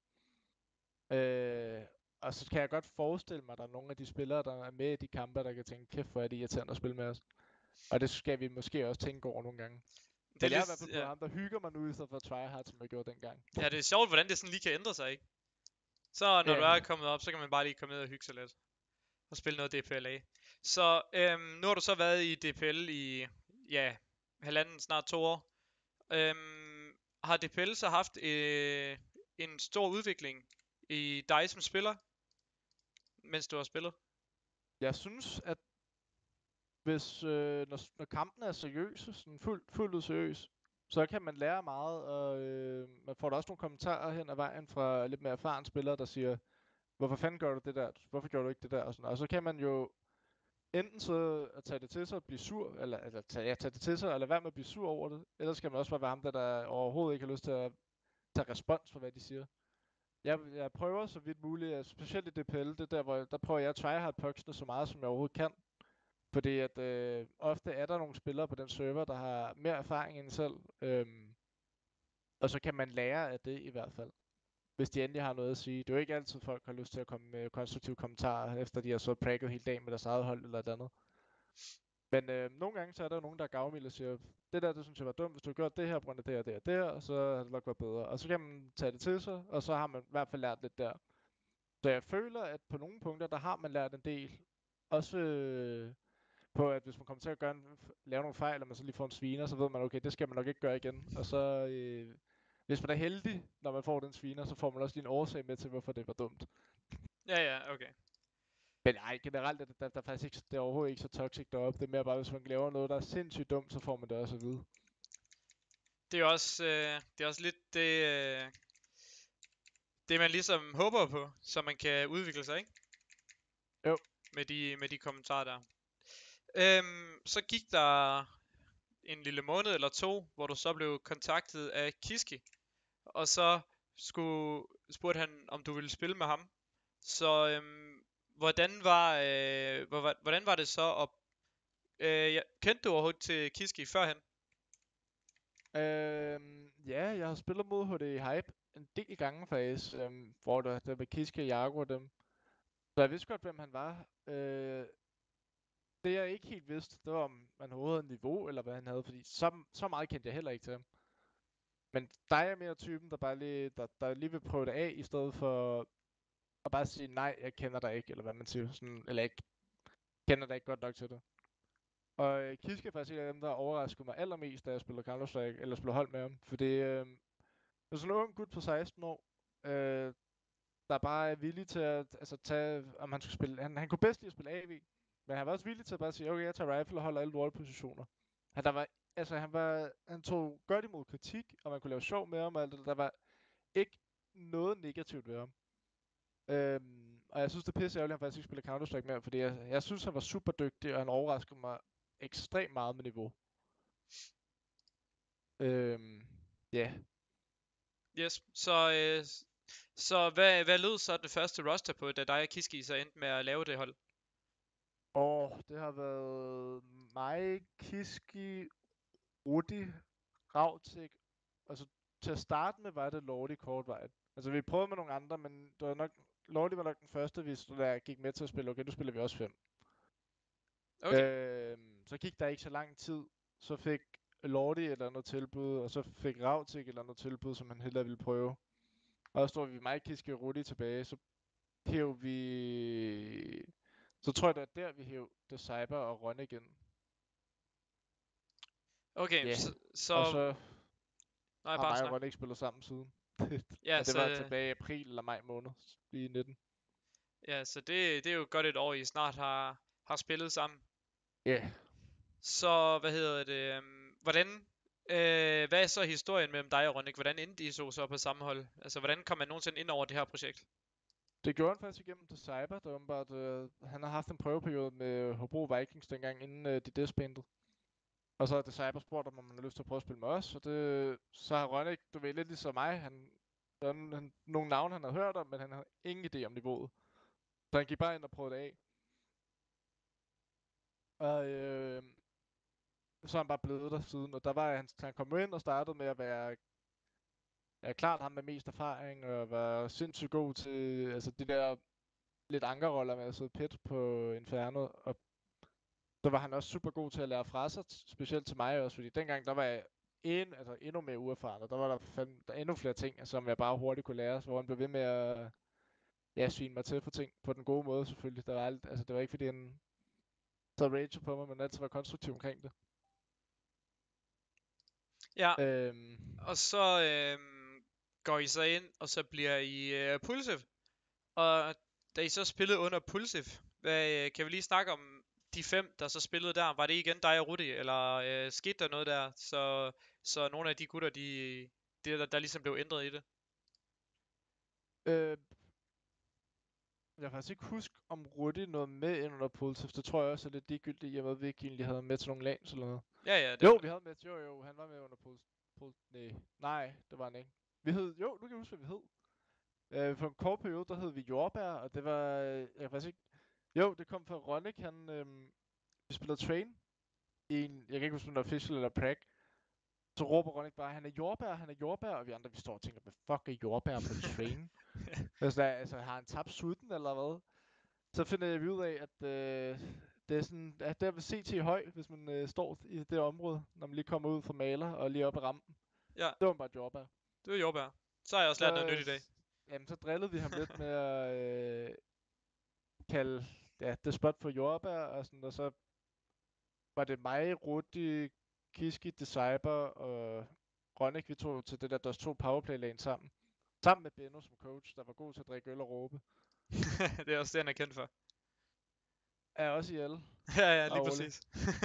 Og så kan jeg godt forestille mig, at der er nogle af de spillere, der er med i de kampe, der kan tænke, kæft hvor er det irriterende at spille med os. Og det skal vi måske også tænke over nogle gange. Det er Men jeg er i lidt, hvert fald blevet ham, der hygger mig nu, i stedet for tryhard, som jeg gjorde dengang. ja, det er sjovt, hvordan det sådan lige kan ændre sig, ikke? Så når Ja. du er kommet op, så kan man bare lige komme ned og hygge sig lidt. Og spille noget DPLA. Så nu har du så været i DPL i, ja, halvanden, snart 2 år. Har DPL så haft en stor udvikling i dig som spiller, mens du har spillet? Jeg synes, at hvis når kampen er seriøse, sådan fuldt ud seriøs, så kan man lære meget, og man får da også nogle kommentarer hen ad vejen fra lidt mere erfarne spillere, der siger, hvorfor fanden gør du det der? Hvorfor gjorde du ikke det der? Og, sådan. Og så kan man jo enten så at tage det til sig og blive sur, eller tage det til sig, eller være med at blive sur over det. Ellers kan man også bare være ham, der overhovedet ikke har lyst til at tage respons for, hvad de siger. Jeg prøver så vidt muligt, specielt i DPL, det der, hvor der prøver jeg at tryhard pucksene så meget, som jeg overhovedet kan. Fordi at ofte er der nogle spillere på den server, der har mere erfaring end selv. Og så kan man lære af det i hvert fald. Hvis de endelig har noget at sige. Det er jo ikke altid, folk har lyst til at komme med konstruktive kommentarer, efter de har så prikket hele dagen med deres eget hold eller et andet. Men nogle gange så er der jo nogen, der er gavmilde og siger, det der, det synes jeg var dumt, hvis du har gjort det her, på grund af det her, det her, det her, så har det nok været bedre. Og så kan man tage det til sig, og så har man i hvert fald lært lidt der. Så jeg føler, at på nogle punkter, der har man lært en del. Også på, at hvis man kommer til at lave nogle fejl, og man så lige får en sviner, så ved man, okay, det skal man nok ikke gøre igen. Og så, hvis man er heldig, når man får den sviner, så får man også lige en årsag med til, hvorfor det var dumt. Ja, okay. Men nej, generelt er der er faktisk ikke, det er overhovedet ikke så toxic deroppe. Det er mere bare, hvis man laver noget, der er sindssygt dumt, så får man det også at vide. Det er også lidt det man ligesom håber på, så man kan udvikle sig, ikke? Jo. Med de kommentarer der. Så gik der en lille måned eller 2, hvor du så blev kontaktet af Kiski. Og så spurgte han, om du ville spille med ham. Så hvordan var det så? Kendte du overhovedet til Kiski førhen? Ja, jeg har spillet mod HD Hype en del gange faktisk, hvor der var Kiski og Jago og dem. Så jeg vidste godt, hvem han var. Det jeg ikke helt vidste, det var om han overhovedet havde niveau, eller hvad han havde, fordi så meget kendte jeg heller ikke til ham. Men dig er mere typen, der bare lige, der lige vil prøve det af, i stedet for at bare sige, nej, jeg kender dig ikke, eller hvad man siger, sådan, eller ikke kender dig ikke godt nok til det. Og Kiske er faktisk en af dem, der overraskede mig allermest, da jeg spillede Counter-Strike, eller spillede hold med ham. Fordi det er sådan en ung gut på 16 år, der bare er villig til at tage, om han skulle spille. Han kunne bedst lide at spille AV, men han var også villig til at bare sige, okay, jeg tager rifle og holder alle wall-positioner. Han tog godt imod kritik, og man kunne lave sjov med ham, og alt det. Der var ikke noget negativt ved ham. Og jeg synes, det er pisse ærgerligt, at han faktisk ikke spiller Counter-Strike mere, fordi jeg synes, han var super dygtig, og han overraskede mig ekstremt meget med niveau. Ja. Yes, så hvad lød så det første roster på, da dig og Kiski så endte med at lave det hold? Det har været mig, Kiski, Rudi, Rautik. Altså, til at starte med var det Lordi kortvejet. Altså, vi prøvede med nogle andre, men det var nok, Lordi var nok den første, der gik med til at spille. Okay, nu spiller vi også 5. Okay. Så gik der ikke så lang tid. Så fik Lordi et eller andet tilbud, og så fik Rautik et eller andet tilbud, som han hellere ville prøve. Og så stod vi mig, Kiski og Rudi tilbage. Så hæv vi... Så tror jeg, det var der, vi hæv The Cyber og Run igen. Okay, Yeah. så... Og så Nej, har bare mig og Run ikke spillet sammen siden. Ja, og det var tilbage i april eller maj måned i 19. Ja, så det er jo godt et år, I snart har spillet sammen. Ja. Yeah. Så, hvad er så historien mellem dig og Ronnik? Hvordan endte I så på samme hold? Altså, hvordan kom man nogensinde ind over det her projekt? Det gjorde han faktisk igennem The Cyber, der åbenbart, han har haft en prøveperiode med Hobro Vikings dengang, inden de disbandede. Og så har The Cyber spurgt, om man har lyst til at prøve at spille med os, og så har Ronnik, du ved lidt ligesom mig, han Der var nogle navne, han havde hørt om, men han havde ingen idé om niveauet. Så han gik bare ind og prøvede det af. Og så er han bare blevet der siden. Og der var han kom ind og startede med at være klart ham med mest erfaring, og var sindssygt god til altså de der lidt ankerroller med at sidde pæt på Inferno. Og så var han også super god til at lære fra sig, specielt til mig også, fordi dengang der var jeg endnu mere uerfaren, og der var der endnu flere ting, som jeg bare hurtigt kunne lære, hvor han blev ved med at svine mig til på ting, på den gode måde selvfølgelig. Det var ikke fordi han så rage på mig, men altid var konstruktiv omkring det. Ja, og så går I så ind, og så bliver I Pulsive. Og da I så spillede under Pulsive, kan vi lige snakke om de 5, der så spillede der? Var det igen dig og Rudi, eller skete der noget der, så nogle af de gutter, der ligesom blev ændret i det? Jeg kan faktisk ikke huske, om Rudi noget med ind under Pulsive. Det tror jeg også er lidt ligegyldigt, i og med at vi ikke egentlig havde med til nogle lands eller noget. Ja, Jo, vi havde med. Jo, han var med under Nej, det var han ikke. Nu kan jeg huske, hvad vi hed. For en kort periode, der hed vi Jordbær, og det var, jeg kan faktisk ikke... Jo, det kom fra Ronick, vi spillede Train i en, jeg kan ikke huske, om det var official eller prag. Så råber Ronick bare, han er Jordbær, og vi andre, vi står og tænker, hvad fuck er Jordbær på Train? altså, har han tabt sutten, eller hvad? Så finder jeg ud af, at det er sådan, at der ved CT høj, hvis man står i det område, når man lige kommer ud fra maler og lige op ad rampen. Ja. Det var bare Jordbær. Det var Jordbær. Så har jeg også lært noget nyt i dag. Jamen, så drillede vi ham lidt med at kalde det spot for Jordbær, og så var det mig, Rudi, Kiski, Deceiber og Ronick, vi tog til det der to powerplay-lane sammen. Sammen med Benno som coach, der var god til at drikke øl og råbe. Det er også det, han er kendt for. Er også i alle. Ja, lige præcis.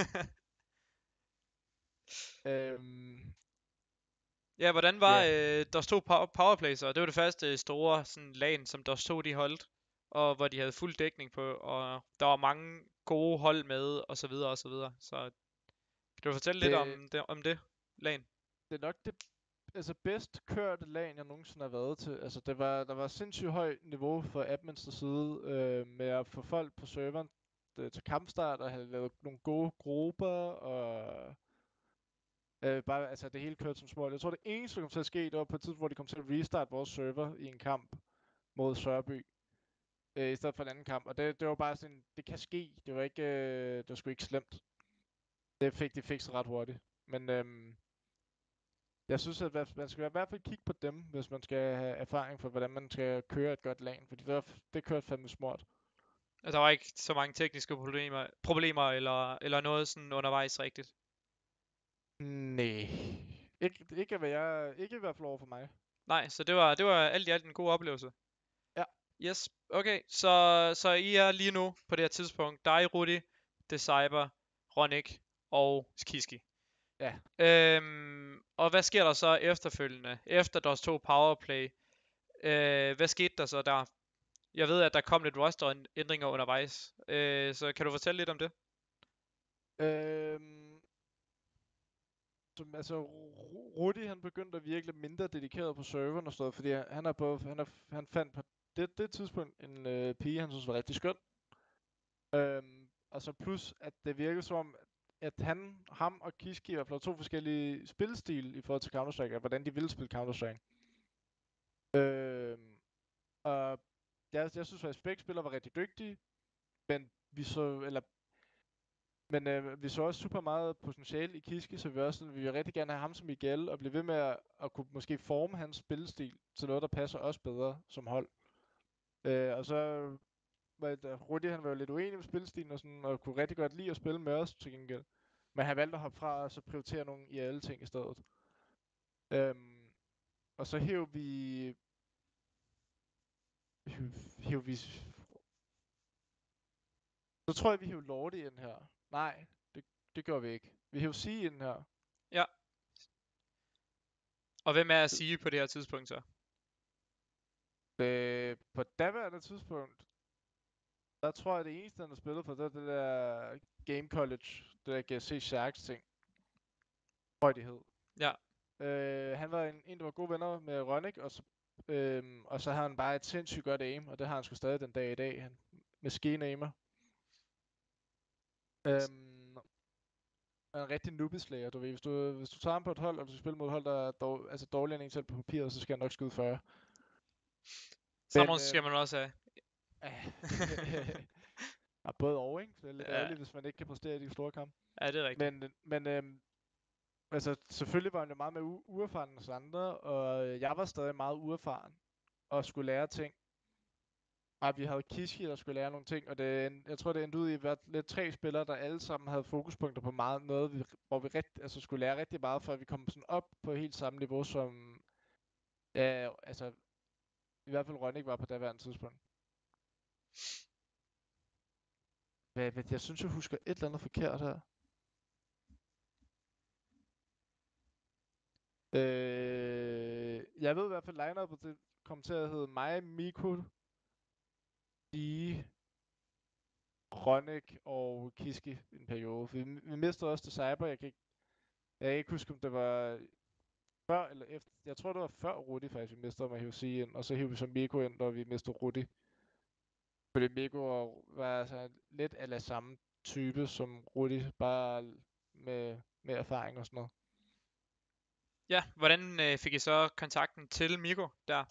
Ja, hvordan var DOS 2 powerplays, og det var det første store sådan LAN, som DOS 2 de holdt, og hvor de havde fuld dækning på, og der var mange gode hold med, og så videre, og så videre. Så kan du fortælle lidt om det LAN? Det er nok det bedst kørte LAN, jeg nogensinde har været til. Altså, der var sindssygt højt niveau for admins side, med at få folk på serveren til kampstart, og have lavet nogle gode grupper, og bare, altså det hele kørte som småt. Jeg tror, det eneste, der kom til at ske, det var på et tidspunkt, hvor de kom til at restart vores server i en kamp mod Sørby, i stedet for en anden kamp. Og det var bare sådan, det kan ske. Det var ikke, det var sgu ikke slemt. Det fik de fikset ret hurtigt. Men jeg synes, at man skal i hvert fald kigge på dem, hvis man skal have erfaring for, hvordan man skal køre et godt LAN. Fordi det kørte fandme smart. Der var ikke så mange tekniske problemer eller noget sådan undervejs rigtigt? Nej. Ikke i hvert fald over for mig. Nej, så det var alt i alt en god oplevelse. Ja. Yes, okay. Så I er lige nu på det her tidspunkt dig, Rudi, Deceiber, Ronick og Kiski. Ja. Og hvad sker der så efterfølgende? Efter DOS 2 powerplay, hvad skete der så der? Jeg ved, at der kom lidt roster-ændringer undervejs. Så kan du fortælle lidt om det? Rudi, han begyndte at virke lidt mindre dedikeret på serveren og sådan noget, fordi han fandt på det tidspunkt en pige, han synes var rigtig skøn. Og så plus, at det virkede som om, at ham og Kiski i hvert fald to forskellige spilstil i forhold til Counter-Strike, og hvordan de ville spille Counter-Strike. Og jeg synes, at Spec-spillere var rigtig dygtige, men vi så også super meget potentiale i Kiski, så vi vil rigtig gerne have ham som Miguel, og blive ved med at kunne måske forme hans spillestil til noget, der passer os bedre som hold. Og så Rudi, han var jo lidt uenig med spillestilen og sådan, og kunne rigtig godt lide at spille med os til gengæld. Men han valgte at hoppe fra og så prioritere nogle i alle ting i stedet. Og så hæv vi... Så tror jeg, vi hæv Lordi ind her. Nej, det gjorde vi ikke. Vi hæv Sige ind her. Ja. Og hvem er Sige på det her tidspunkt så? På daværende tidspunkt, der tror jeg, det eneste, han har spillet for, det der Game College. Det der GSC Sharks ting. Tror jeg, det hed. Ja. Han var en, der var gode venner med Ronick, og så Og så har han bare et sindssygt godt aim, og det har han sgu stadig den dag i dag. Han maskine-aimer. Er en rigtig noobislayer, du ved. Hvis du tager ham på et hold, og du spiller mod et hold, der er dårligere end en selv på papiret, så skal han nok skyde 40. Samme skal man også have. Ja, både og, ikke? Det er lidt Ja. ærgerligt, hvis man ikke kan præstere i de store kampe. Ja, det er rigtigt. Men altså, selvfølgelig var han jo meget mere uerfaren end os andre, og jeg var stadig meget uerfaren og skulle lære ting. Og vi havde Kiski, der skulle lære nogle ting, og jeg tror, det endte ud i at være lidt 3 spillere, der alle sammen havde fokuspunkter på noget, hvor vi skulle lære rigtig meget, før vi kom sådan op på helt samme niveau, som altså, i hvert fald Rønnik var på daværende tidspunkt. Jeg synes, jeg husker et eller andet forkert her. Jeg ved i hvert fald, line-up'et det kom til at hedde mig, Miko, Rønnik og Kiski i en periode. Vi mistede også til Cyber. Jeg kan ikke huske, om det var før eller efter. Jeg tror, det var før Rudi faktisk, vi mistede med HC ind. Og så hævde vi så Miko ind, da vi mistede Rudi. Fordi Miko var altså lidt af det samme type som Rudi, bare med erfaring og sådan noget. Ja, hvordan fik I så kontakten til Miko der?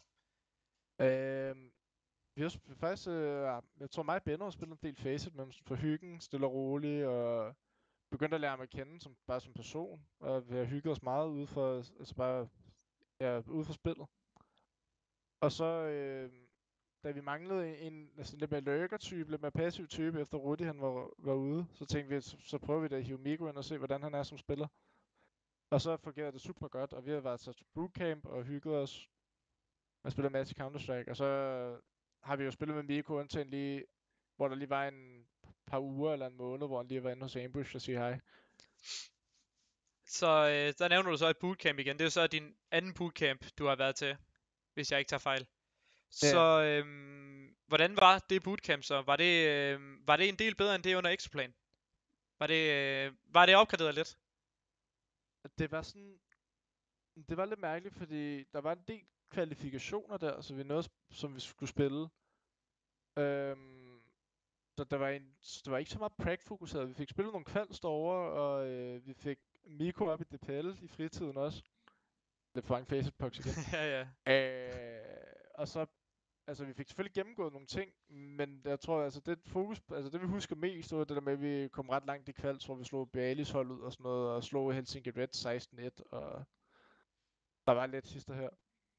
Vi har faktisk, jeg tror mig og Benno har spillet en del Faceit med ham for hyggen, stille og roligt, og begyndte at lære ham at kende bare som person, og vi har hygget os meget ude for, ude for spillet. Og så, da vi manglede en lidt mere lurker-type, lidt mere passiv type, efter Rudi han var ude, så tænkte vi, så prøver vi da at hive Miko ind og se, hvordan han er som spiller. Og så fungerede det super godt, og vi har været til bootcamp og hygget os. Man spiller masse Counter-Strike, og så har vi jo spillet med Miko indtil lige, hvor der lige var en par uger eller en måned, hvor han lige var inde hos Ambush og sige hej. Så der nævner du så et bootcamp igen. Det er jo så din anden bootcamp, du har været til, hvis jeg ikke tager fejl. Så hvordan var det bootcamp så? Var det en del bedre end det under Exoplan? Var det opgraderet lidt? Det var lidt mærkeligt, fordi der var en del kvalifikationer der, så vi nåede, som vi skulle spille. Så det var ikke så meget prag-fokuseret. Vi fik spillet nogle kvalds derovre, og vi fik Miko op i DPL i fritiden også. Lidt for en Faceit-pucks igen. Ja. Og så, altså vi fik selvfølgelig gennemgået nogle ting, men jeg tror, altså det vi husker mest, var det der med, at vi kom ret langt i kvalds, hvor vi slog Balis hold ud og sådan noget, og slog Helsinki Red 16-1, og der var lidt sidste her.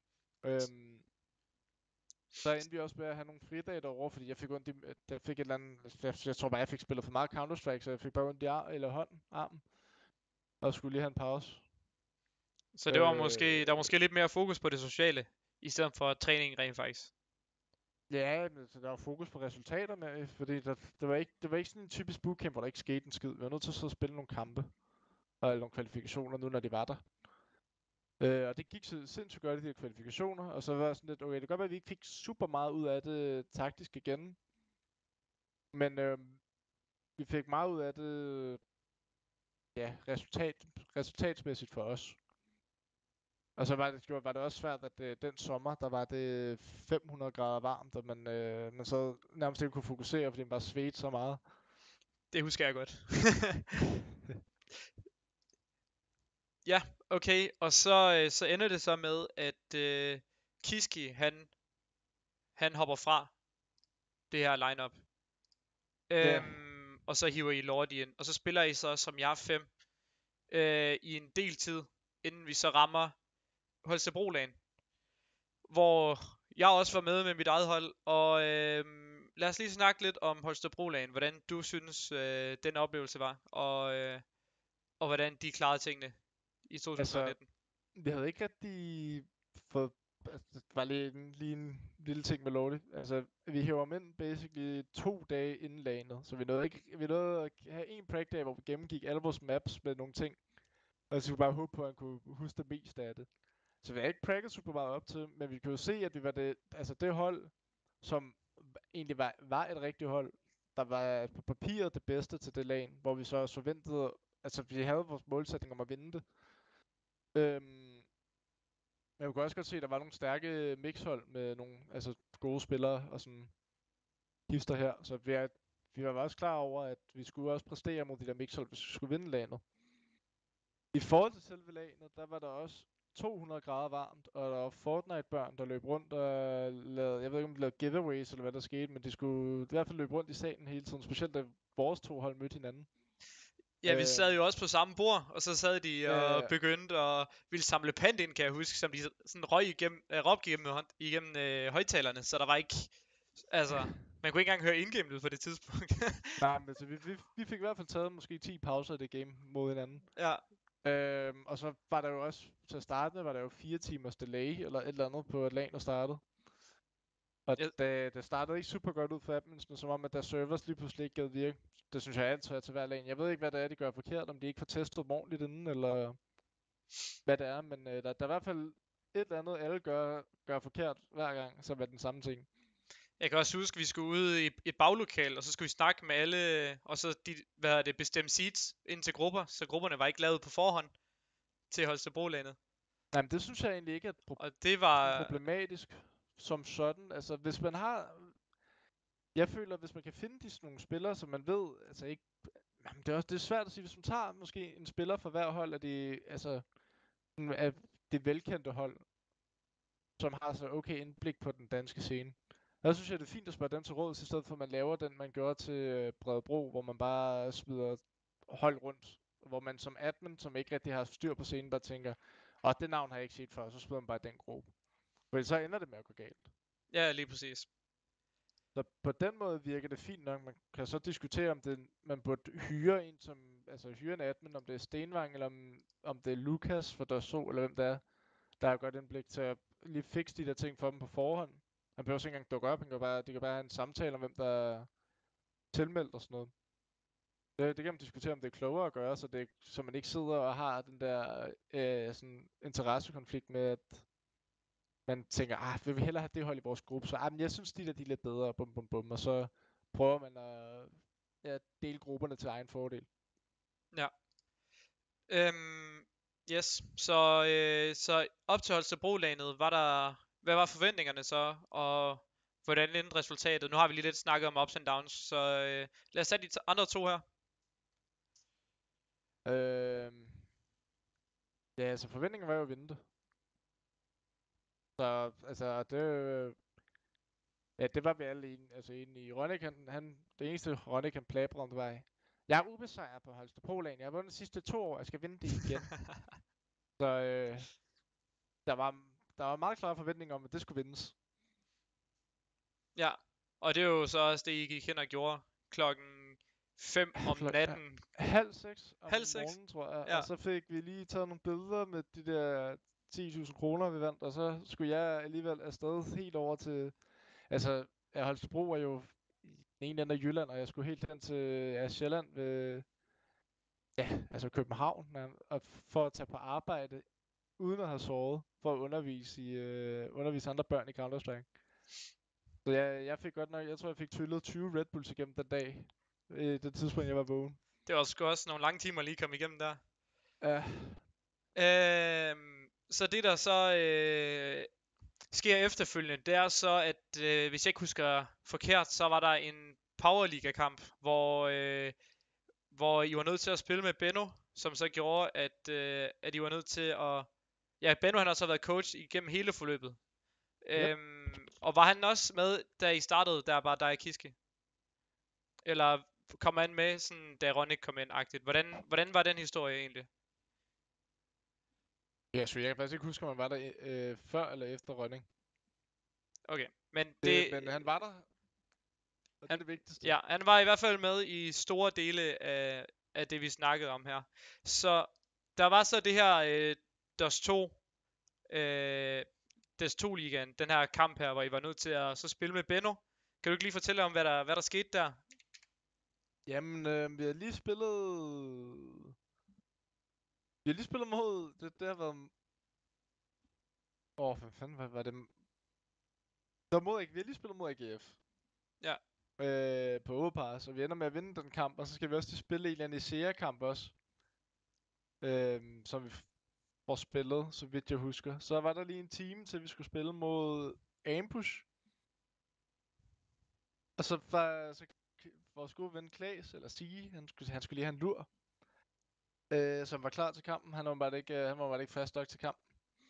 Så endte vi også med at have nogle fridage derovre, fordi jeg fik ondt i, et eller andet, jeg tror bare, jeg fik spillet for meget Counter-Strike, så jeg fik bare ondt i armen, og skulle lige have en pause. Så det var der var måske lidt mere fokus på det sociale, i stedet for træningen rent faktisk. Ja, men der var fokus på resultaterne, fordi det var ikke sådan en typisk bootcamp, hvor der ikke skete en skid. Vi var nødt til at sidde og spille nogle kampe, og nogle kvalifikationer nu, når de var der. Og det gik sindssygt godt i de her kvalifikationer, og så var jeg sådan lidt, okay, det kan godt være, at vi ikke fik super meget ud af det taktisk igen. Men vi fik meget ud af det, ja, resultatsmæssigt for os. Og så var det også svært, at den sommer, der var det 500 grader varmt, og man så nærmest ikke kunne fokusere, fordi man bare svedte så meget. Det husker jeg godt. Ja, okay, og så ender det så med, at Kiski, han hopper fra det her lineup. Og så hiver I Lordi ind, og så spiller I så som jer 5 i en del tid, inden vi så rammer Holstebro-lagen, hvor jeg også var med mit eget hold, og lad os lige snakke lidt om Holstebro-lagen, hvordan du synes, den oplevelse var, og hvordan de klarede tingene i 2019. Altså, vi havde ikke rigtig fået... Altså, det var lige en lille ting med Lordi. Altså, vi hæver ham ind basically 2 dage inden lanet, så vi nåede at have en practice, hvor vi gennemgik alle vores maps med nogle ting, og så skulle bare håbe på, at han kunne huske det mest af det. Så vi har ikke practiced super meget op til, men vi kunne jo se, at vi var det hold, som egentlig var et rigtigt hold, der var på papiret det bedste til det lag, hvor vi så forventede, altså vi havde vores målsætning om at vinde det. Men jeg kunne også godt se, at der var nogle stærke mixhold med nogle gode spillere og sådan hister her. Så vi var også klar over, at vi skulle også præstere mod de der mixhold, hvis vi skulle vinde landet. I forhold til selve landet, der var der også 200 grader varmt, og der var Fortnite-børn, der løb rundt og lavede, jeg ved ikke om de lavede giveaways eller hvad der skete, men de skulle i hvert fald løbe rundt i salen hele tiden, specielt da vores to hold mødte hinanden. Ja, vi sad jo også på samme bord, og så sad de og begyndte at ville samle pant ind, kan jeg huske, som de sådan røg igennem, råbte igennem højtalerne, så der var ikke, altså, man kunne ikke engang høre indgamet på det tidspunkt. Nej, men altså, vi fik i hvert fald taget måske 10 pauser i det game mod hinanden. Ja. Og så var der jo også, til at starte med, var der jo 4 timers delay, eller et eller andet på at LAN startede. Og det startede ikke super godt ud for adminsene, som om at deres servers lige pludselig ikke gad virke. Det synes jeg altid er til hver LAN. Jeg ved ikke, hvad det er, de gør forkert, om de ikke får testet dem ordentligt inden, eller hvad det er, men der er i hvert fald et eller andet, alle gør forkert hver gang, som er den samme ting. Jeg kan også huske, at vi skulle ud i et baglokal, og så skulle vi snakke med alle, og så bestemme seats ind til grupper, så grupperne var ikke lavet på forhånd til Holstebro-landet. Nej, men det synes jeg egentlig ikke er og det var problematisk som sådan. Altså, hvis man har... Jeg føler, hvis man kan finde nogle spillere, som man ved, altså ikke... Jamen, det er svært at sige, hvis man tager måske en spiller fra hver hold, af det velkendte hold, som har så okay indblik på den danske scene. Der synes jeg, det er fint at spørge dem til råds, i stedet for at man laver den, man gør til Bredebro, hvor man bare smider hold rundt. Hvor man som admin, som ikke rigtig har styr på scenen, bare tænker, det navn har jeg ikke set før, så smider man bare den gruppe. For så ender det med at gå galt. Ja, lige præcis. Så på den måde virker det fint nok. Man kan så diskutere, om man burde hyre en som, hyre en admin, om det er Stenvang, eller om det er Lukas for Dorso, eller hvem det er, der har godt indblik til at lige fikse de der ting for dem på forhånd. Han behøver ikke engang dukke op, de kan bare have en samtale om, hvem der er tilmeldt og sådan noget. Det kan man diskutere, om det er klogere at gøre, så man ikke sidder og har den der sådan interessekonflikt med, at man tænker, vil vi hellere have det hold i vores gruppe, så men jeg synes, de er lidt bedre, og så prøver man at dele grupperne til egen fordel. Ja. Yes, så op til Holstebro-landet, hvad var forventningerne så, og hvordan endte resultatet? Nu har vi lige lidt snakket om ups and downs, så lad os tage de andre to her. Ja, altså forventningen var jo at vinde det. Så, det var vi alle enige i. Ronnik, det eneste Ronnik kan plapre om, det var, jeg er ubesejret på Holstebro-lagen. Jeg har vundet de sidste 2 år, jeg skal vinde det igen. Så der var meget klare forventninger om, at det skulle vindes. Ja, og det er jo så også det, I gik hen og gjorde klokken 5 om natten. 5:30 om morgenen, tror jeg. Ja. Og så fik vi lige taget nogle billeder med de der 10.000 kroner, vi vandt. Og så skulle jeg alligevel afsted helt over til... Holstebro er jo i en ende af Jylland, og jeg skulle helt hen til Sjælland ved... København, for at tage på arbejde, uden at have sovet, for at undervise andre børn i Counter-Strike. Så jeg fik godt nok, jeg tror jeg fik tyllet 20 Red Bulls igennem den dag, det tidspunkt jeg var vågen. Det var sgu også nogle lange timer lige komme igennem der. Ja. Så det der så sker efterfølgende, det er så, at hvis jeg ikke husker forkert, så var der en Powerliga-kamp, hvor I var nødt til at spille med Benno, som så gjorde, at I var nødt til at... Ja, Benno han har så været coach igennem hele forløbet. Yep. Og var han også med, da I startede, der bare dig og Kiske? Eller kom han med, sådan, da Ronnik kom ind-agtigt? Hvordan var den historie egentlig? Ja, så jeg kan faktisk ikke huske, om han var der før eller efter Ronnik. Okay, men men han var der. Og det er det vigtigste. Ja, han var i hvert fald med i store dele af det, vi snakkede om her. Så der var så det her DOS 2 ligaen, den her kamp her, hvor I var nødt til at så spille med Benno. Kan du ikke lige fortælle om, hvad der skete der? Jamen, vi har lige spillet... mod... Det har været... hvad fanden var det? Vi har lige spillet mod AGF. Ja. På Overpass, og vi ender med at vinde den kamp, og så skal vi også spille en eller anden ICEA-kamp også. Som vi vores spillet, så vidt jeg husker. Så var der lige en time til, vi skulle spille mod Ambush. Og så var vores gode ven Klaas, eller Sige, han skulle lige have en lur, som var klar til kampen. Han var bare ikke fast nok til kampen.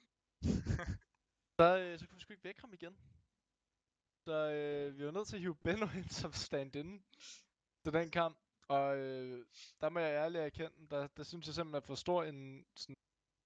Så kunne vi sgu ikke vække ham igen. Så vi var nødt til at hive Benno ind som stand-in til den kamp. Og der må jeg ærligt erkende, der synes jeg simpelthen er for stor en sådan...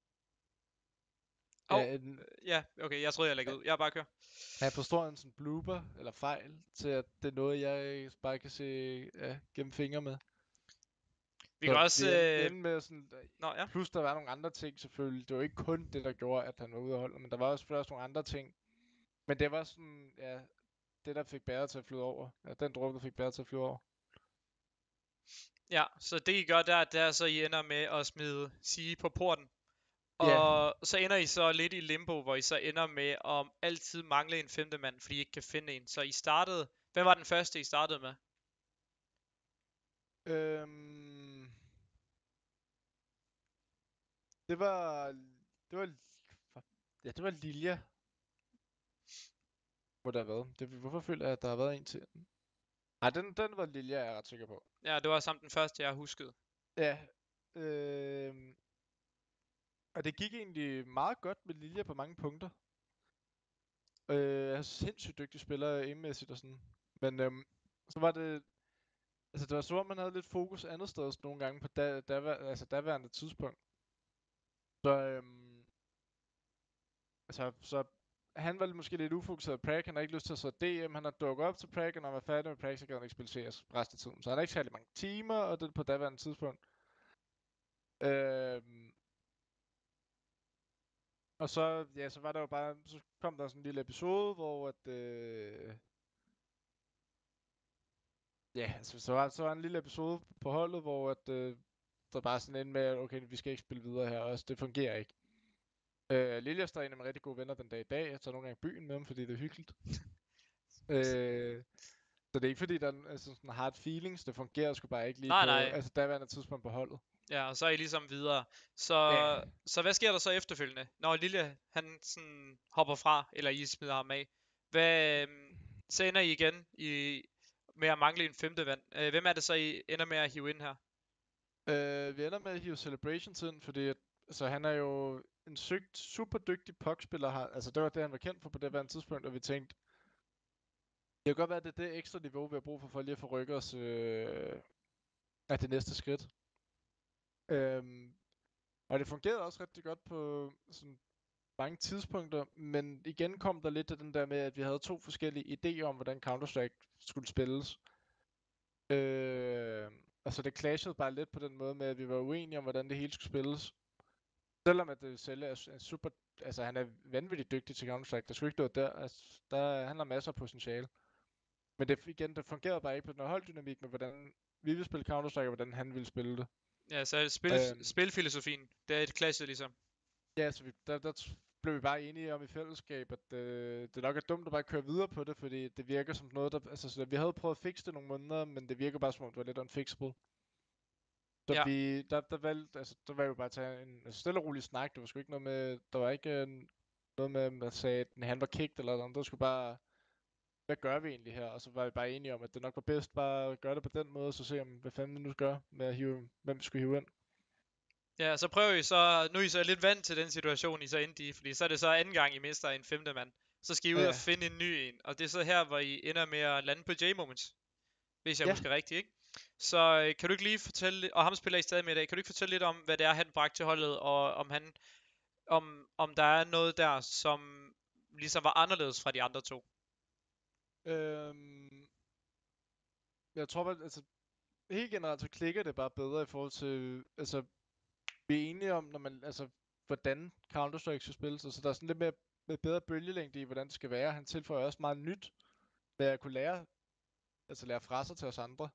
Ja, okay, jeg troede jeg lægger ud. Jeg bare kører. Han forstår en sådan blooper eller fejl til at det er noget jeg bare kan se gennem fingre med. Vi kan også med sådan, plus der var nogle andre ting selvfølgelig. Det var ikke kun det der gjorde at han var ude af holdet, men der var også nogle andre ting. Men det var sådan det der fik bæret til at flyde over. Ja, den dråbe der fik bæret til at flyde over. Ja, så det I gør der, det er så I ender med at smide Sige på porten. Og så ender I så lidt i limbo, hvor I så ender med at altid mangle en femte mand, fordi I ikke kan finde en. Så I startede... Hvem var den første, I startede med? Det var Lilja. Hvor der har været. Hvorfor føler jeg, at der har været en til? Nej, den var Lilja, jeg er ret sikker på. Ja, det var samt den første, jeg huskede. Ja. Og det gik egentlig meget godt med Lilja på mange punkter. Jeg er sindssygt dygtig spiller aimmæssigt og sådan. Men så var det... Altså det var så, man havde lidt fokus andet sted nogle gange på daværende tidspunkt. Så han var måske lidt ufokuseret på Prague. Han har ikke lyst til at så DM. Han har dukket op til Prague, og når han var færdig med Prague, så kan han ikke spille CS resten af tiden. Så han har ikke særlig mange timer, og det på daværende tidspunkt. Og så, så var der jo bare, så kom der sådan en lille episode, hvor at, så var en lille episode på holdet, hvor at, der bare sådan endte med, okay, vi skal ikke spille videre her også, det fungerer ikke. Liljas der er en af mine rigtig gode venner den dag i dag. Jeg tager nogle gange i byen med ham, fordi det er hyggeligt. Så det er ikke fordi, der er sådan hard feelings. Det fungerer sgu bare ikke lige på altså daværende tidspunkt på holdet. Ja, og så er I ligesom videre. Så hvad sker der så efterfølgende? Når Lilja, han sådan hopper fra, eller I smider ham af. Så ender I igen med at mangle en femte vand. Hvem er det så, I ender med at hive ind her? Vi ender med at hive Celebrations ind, fordi altså, han er jo en super dygtig puckspiller her. Altså det var det, han var kendt for på det her tidspunkt, og vi tænkte, det kan godt være, at det er det ekstra niveau, vi har brug for lige at få rykket os af det næste skridt. Og det fungerede også rigtig godt på sådan mange tidspunkter, men igen kom der lidt af den der med, at vi havde to forskellige idéer om, hvordan Counter-Strike skulle spilles. Altså det clashede bare lidt på den måde med, at vi var uenige om, hvordan det hele skulle spilles. Selvom at Selle er super, altså han er vanvittigt dygtig til Counter-Strike, der skulle ikke noget der, altså han har masser af potentiale. Men det fungerede bare ikke på den holddynamik med, hvordan vi ville spille Counter-Strike, og hvordan han ville spille det. Ja, så spilfilosofien, det er et klasse ligesom. Ja, så der blev vi bare enige om i fællesskab, at det nok er dumt at bare køre videre på det, fordi det virker som noget, der... Altså, så vi havde prøvet at fikse det nogle måneder, men det virker bare som om, det var lidt unfixable. Så der var jo bare at tage en stille og rolig snak. Det var sgu ikke noget med... Der var ikke noget med, at sige, at han var kicked eller noget. Der skulle bare... Hvad gør vi egentlig her? Og så var vi bare enige om, at det nok var bedst bare at gøre det på den måde, så se om, hvad fanden vi nu gør med at hvem vi skulle hive ind. Ja, så prøver I så, nu er I så lidt vant til den situation, I så endte i, fordi så er det så anden gang, I mister en femte mand. Så skal I ud og finde en ny en, og det er så her, hvor I ender med at lande på J-Moments, hvis jeg husker rigtigt, ikke? Så kan du ikke lige fortælle, og ham spiller I stadig med i dag, kan du ikke fortælle lidt om, hvad det er, han bragte til holdet, og om der er noget der, som ligesom var anderledes fra de andre to? Jeg tror bare, altså helt generelt så klikker det bare bedre i forhold til, altså vi er enige om, når man, altså hvordan Counter-Strike skal spilles, så der er sådan lidt mere med bedre bølgelængde i, hvordan det skal være. Han tilføjer også meget nyt, hvad jeg kunne lære fra sig til os andre.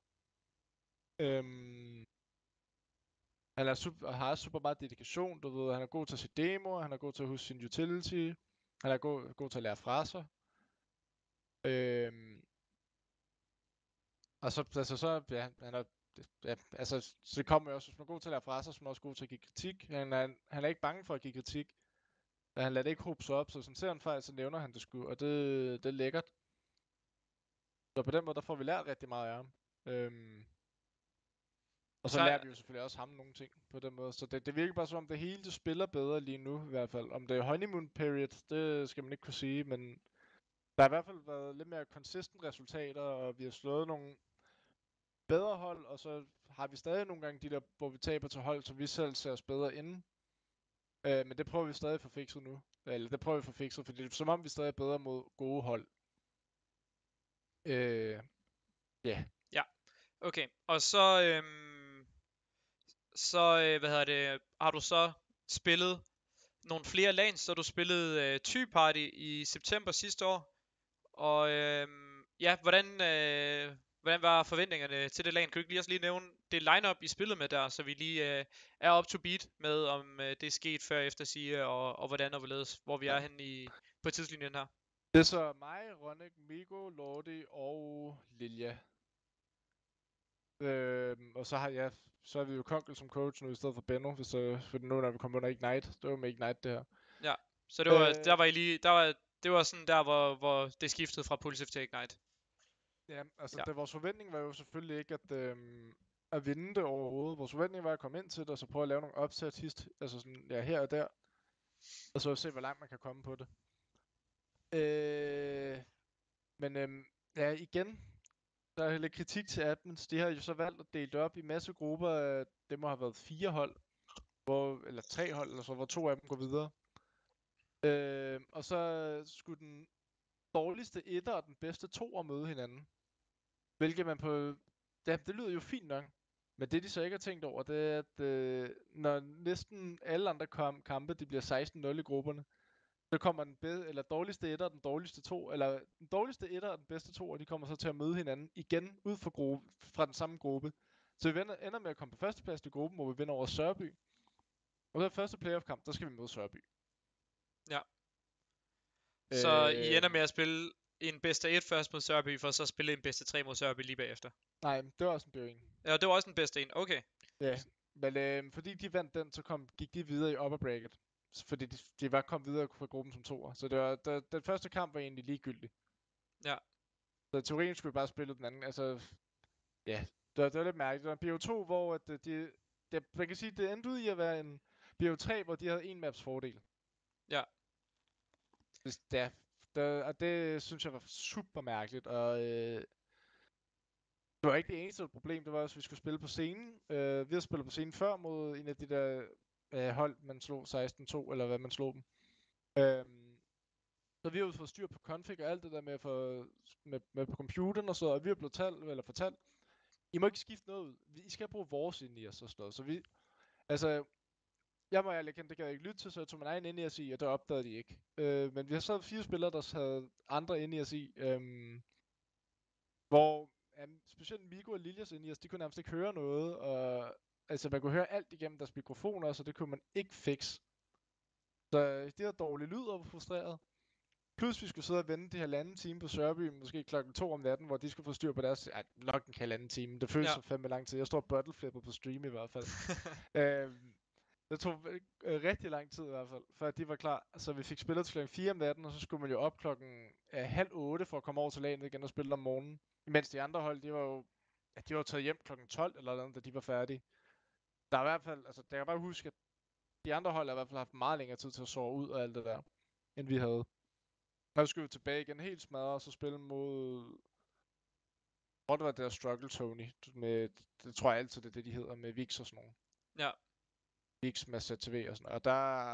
Han har super meget dedikation, du ved, han er god til at se demoer, han er god til at huske sin utility, han er god til at lære fra sig. Og så, han er så det kommer jo også, hvis man er god til at lære fra sig, så er man også god til at give kritik. Han er ikke bange for at give kritik. Han lader det ikke hobe sig op, så hvis han ser en fejl, så nævner han det sgu, og det er lækkert. Så på den måde, der får vi lært rigtig meget af ham. Og så lærer vi jo selvfølgelig også ham nogle ting på den måde. Så det virker bare som om det hele det spiller bedre lige nu i hvert fald. Om det er honeymoon period, det skal man ikke kunne sige, men der har i hvert fald været lidt mere consistent resultater, og vi har slået nogle bedre hold, og så har vi stadig nogle gange de der, hvor vi taber til hold, så vi selv ser os bedre inde. Men det prøver vi stadig at få fikset nu. Eller det prøver vi at få fikset, fordi det er som om vi stadig er bedre mod gode hold. Ja. Ja, okay. Og så, har du så spillet nogle flere LANs, så du spillede Thy Party i september sidste år. Og ja, hvordan var forventningerne til det LAN? Kan du ikke lige nævne det lineup I spillede med der, så vi lige er up to beat med, om det er sket før efter sige, og hvordan og hvorledes, hvor vi er henne på tidslinjen her? Det er så mig, Ronnik, Migo, Lordi og Lilja. Og så har vi jo Konkel som coach nu i stedet for Benno, for nu når vi kommer under Ignite. Det var med Ignite det her. Ja, så det var, det var sådan der, hvor det skiftede fra Pulsive til Ignite. Ja, altså vores forventning var jo selvfølgelig ikke at vinde det overhovedet. Vores forventning var at komme ind til det, og så prøve at lave nogle upsets altså sådan, ja, her og der. Og så se, hvor langt man kan komme på det. Men ja, igen, der er lidt kritik til admins. De har jo så valgt at dele det op i masse grupper. Det må have været 4 hold, eller 3 hold, eller så, hvor 2 af dem går videre. Og så skulle den dårligste etter og den bedste toer møde hinanden. Hvilket man på... Ja, det lyder jo fint nok. Men det de så ikke har tænkt over, det er, at når næsten alle andre kampe, de bliver 16-0 i grupperne, så kommer den dårligste etter og den dårligste to, eller den dårligste etter og den bedste to, og de kommer så til at møde hinanden igen ud fra den samme gruppe. Så vi ender med at komme på førsteplads i gruppen, hvor vi vinder over Sørby. Og så første playoff-kamp, der skal vi møde Sørby. Ja. Så I ender med at spille en bedste 1 først mod Sørby, for så at spille en bedste 3 mod Sørby lige bagefter? Nej, det var også en bedre 1. Ja, det var også en bedste 1, okay. Ja, men fordi de vandt den, så gik de videre i upper bracket. Fordi de var kommet videre fra gruppen som toer. Så den første kamp var egentlig ligegyldig. Ja. Så teorien skulle vi bare spille den anden. Altså, ja, det var lidt mærkeligt. Det var en BO2, hvor man kan sige, det endte ud i at være en BO3, hvor de havde en maps fordel. Ja. Og det synes jeg var super mærkeligt, og det var ikke det eneste problem, det var også, at vi skulle spille på scenen. Vi har spillet på scenen før mod en af de der hold, man slog 16-2, eller hvad man slog dem. Så vi har jo fået styr på config og alt det der med på computeren og så, og vi har blevet fortalt, I må ikke skifte noget ud. I skal bruge vores ind i os og sådan noget. Så vi, altså, jeg må ærligt kende, det kan jeg ikke lytte til, så jeg tog min egen ind i os i, og det opdagede de ikke. Men vi har så 4 spillere, der havde andre ind i os i, hvor specielt Migo og Liljas ind i os, de kunne nærmest ikke høre noget, og altså man kunne høre alt igennem deres mikrofoner, så det kunne man ikke fixe. Så det havde dårlig lyd og var frustreret. Plus vi skulle sidde og vente de 1,5 time på Sørby, måske klokken 2 om natten, hvor de skulle få styr på deres... nok en 1,5 time. Det føles så fandme lang tid. Jeg står bottleflippet på stream i hvert fald. Det tog rigtig lang tid i hvert fald, før de var klar. Så vi fik spillet til klokken 4 om natten, og så skulle man jo op klokken 7:30 for at komme over til lagen igen og spille om morgenen. Mens de andre hold, de var taget hjem klokken 12 eller noget, da de var færdige. Der er i hvert fald, altså jeg kan bare huske, at de andre hold har i hvert fald haft meget længere tid til at sove ud og alt det der, end vi havde. Og så skulle vi tilbage igen helt smadret, og så spille mod... Jeg tror, det var der Struggle Tony, med, det tror jeg altid, det er det, de hedder, med Vix og sådan noget. Ja. Vix med ZTV og sådan noget. Og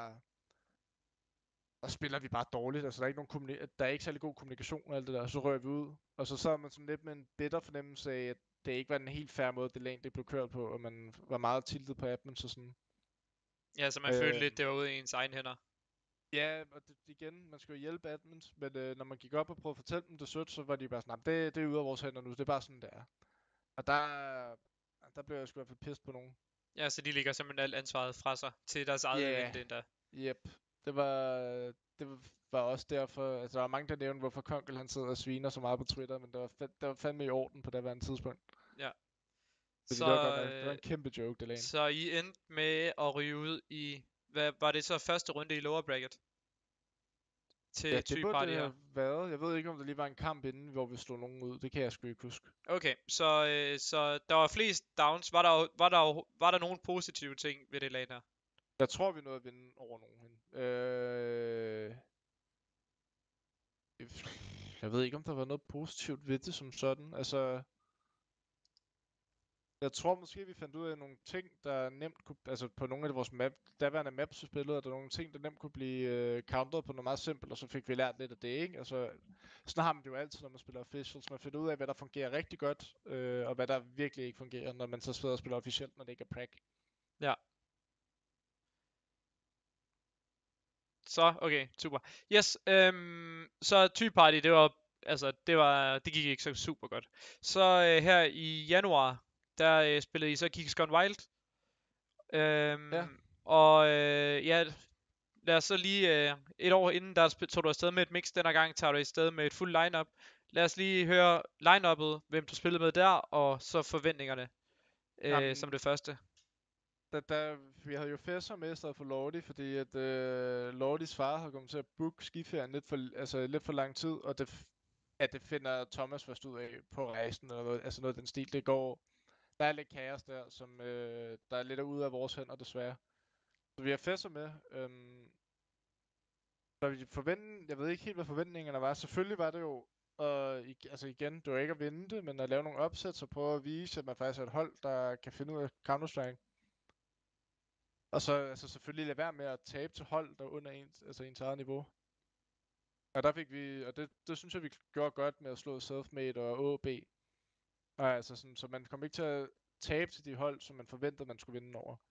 der spiller vi bare dårligt, altså der er ikke særlig god kommunikation og alt det der, og så rører vi ud. Og så sad man sådan lidt med en bitter fornemmelse af, at det ikke var den helt fair måde, det lane det blev kørt på, og man var meget tiltet på appen, så sådan... Ja, så man følte lidt, det var ude i ens egen hænder. Ja, og igen, man skal jo hjælpe admins, men når man gik op og prøvede at fortælle dem det sødt, så var de bare sådan, det er ude af vores hænder nu, det er bare sådan, det er. Og der blev jeg sgu i hvert fald pissed på nogen. Ja, så de lægger simpelthen alt ansvaret fra sig til deres eget event endda. Yep. Det var også derfor, altså der var mange, der nævnte, hvorfor Konkel han sidder og sviner så meget på Twitter, men det var fandme i orden på det værende tidspunkt. Ja. Fordi Så, det var godt nok, det var en kæmpe joke, det lane. så I endte med at ryge ud i, hvad var det så første runde i lower bracket? Ja, Til det Thy burde Party det her. have været. Jeg ved ikke, om der lige var en kamp inden, hvor vi slog nogen ud. Det kan jeg sgu ikke huske. Okay, så der var flest downs. Var der nogen positive ting ved det lane her? Jeg tror, vi nåede at vinde over nogen. Jeg ved ikke, om der var noget positivt ved det som sådan. Altså, jeg tror måske, vi fandt ud af nogle ting, der nemt kunne... Altså, på nogle af vores daværende maps, vi spillede, er der nogle ting, der nemt kunne blive countered på noget meget simpelt, og så fik vi lært lidt af det, ikke? Altså, sådan har man det jo altid, når man spiller officials. Man finder ud af, hvad der fungerer rigtig godt, og hvad der virkelig ikke fungerer, når man så sidder og spiller officielt, når det ikke er prag. Ja. Så, okay, super. Yes, så Thy Party, det gik ikke så super godt. Så her i januar, der spillede I så Geeks Gone Wild. Ja. Og ja, lad os så lige et år inden, der tog du afsted med et mix. Denne gang tager du afsted med et fuld lineup. Lad os lige høre line-uppet, hvem du spillede med der, og så forventningerne som det første. Vi havde jo Fesser med i stedet for Lordi, fordi at Lordis far havde kommet til at booke skiferien lidt for lang tid, og det finder Thomas først ud af på rejsen, eller noget, altså noget af den stil. Der er lidt kaos der, som der er lidt ude af vores hænder, desværre. Så vi har Fesser med. Jeg ved ikke helt, hvad forventningerne var. Selvfølgelig var det jo, igen, det var ikke at vinde det, men at lave nogle opsæt, og prøve at vise, at man faktisk er et hold, der kan finde ud af Counter-Strike. Og så selvfølgelig lade være med at tabe til hold, der er under ens eget niveau. Og der fik vi, og det synes jeg, vi gjorde godt med at slå Selfmade og AB. Og altså sådan, så man kom ikke til at tabe til de hold, som man forventede, man skulle vinde over.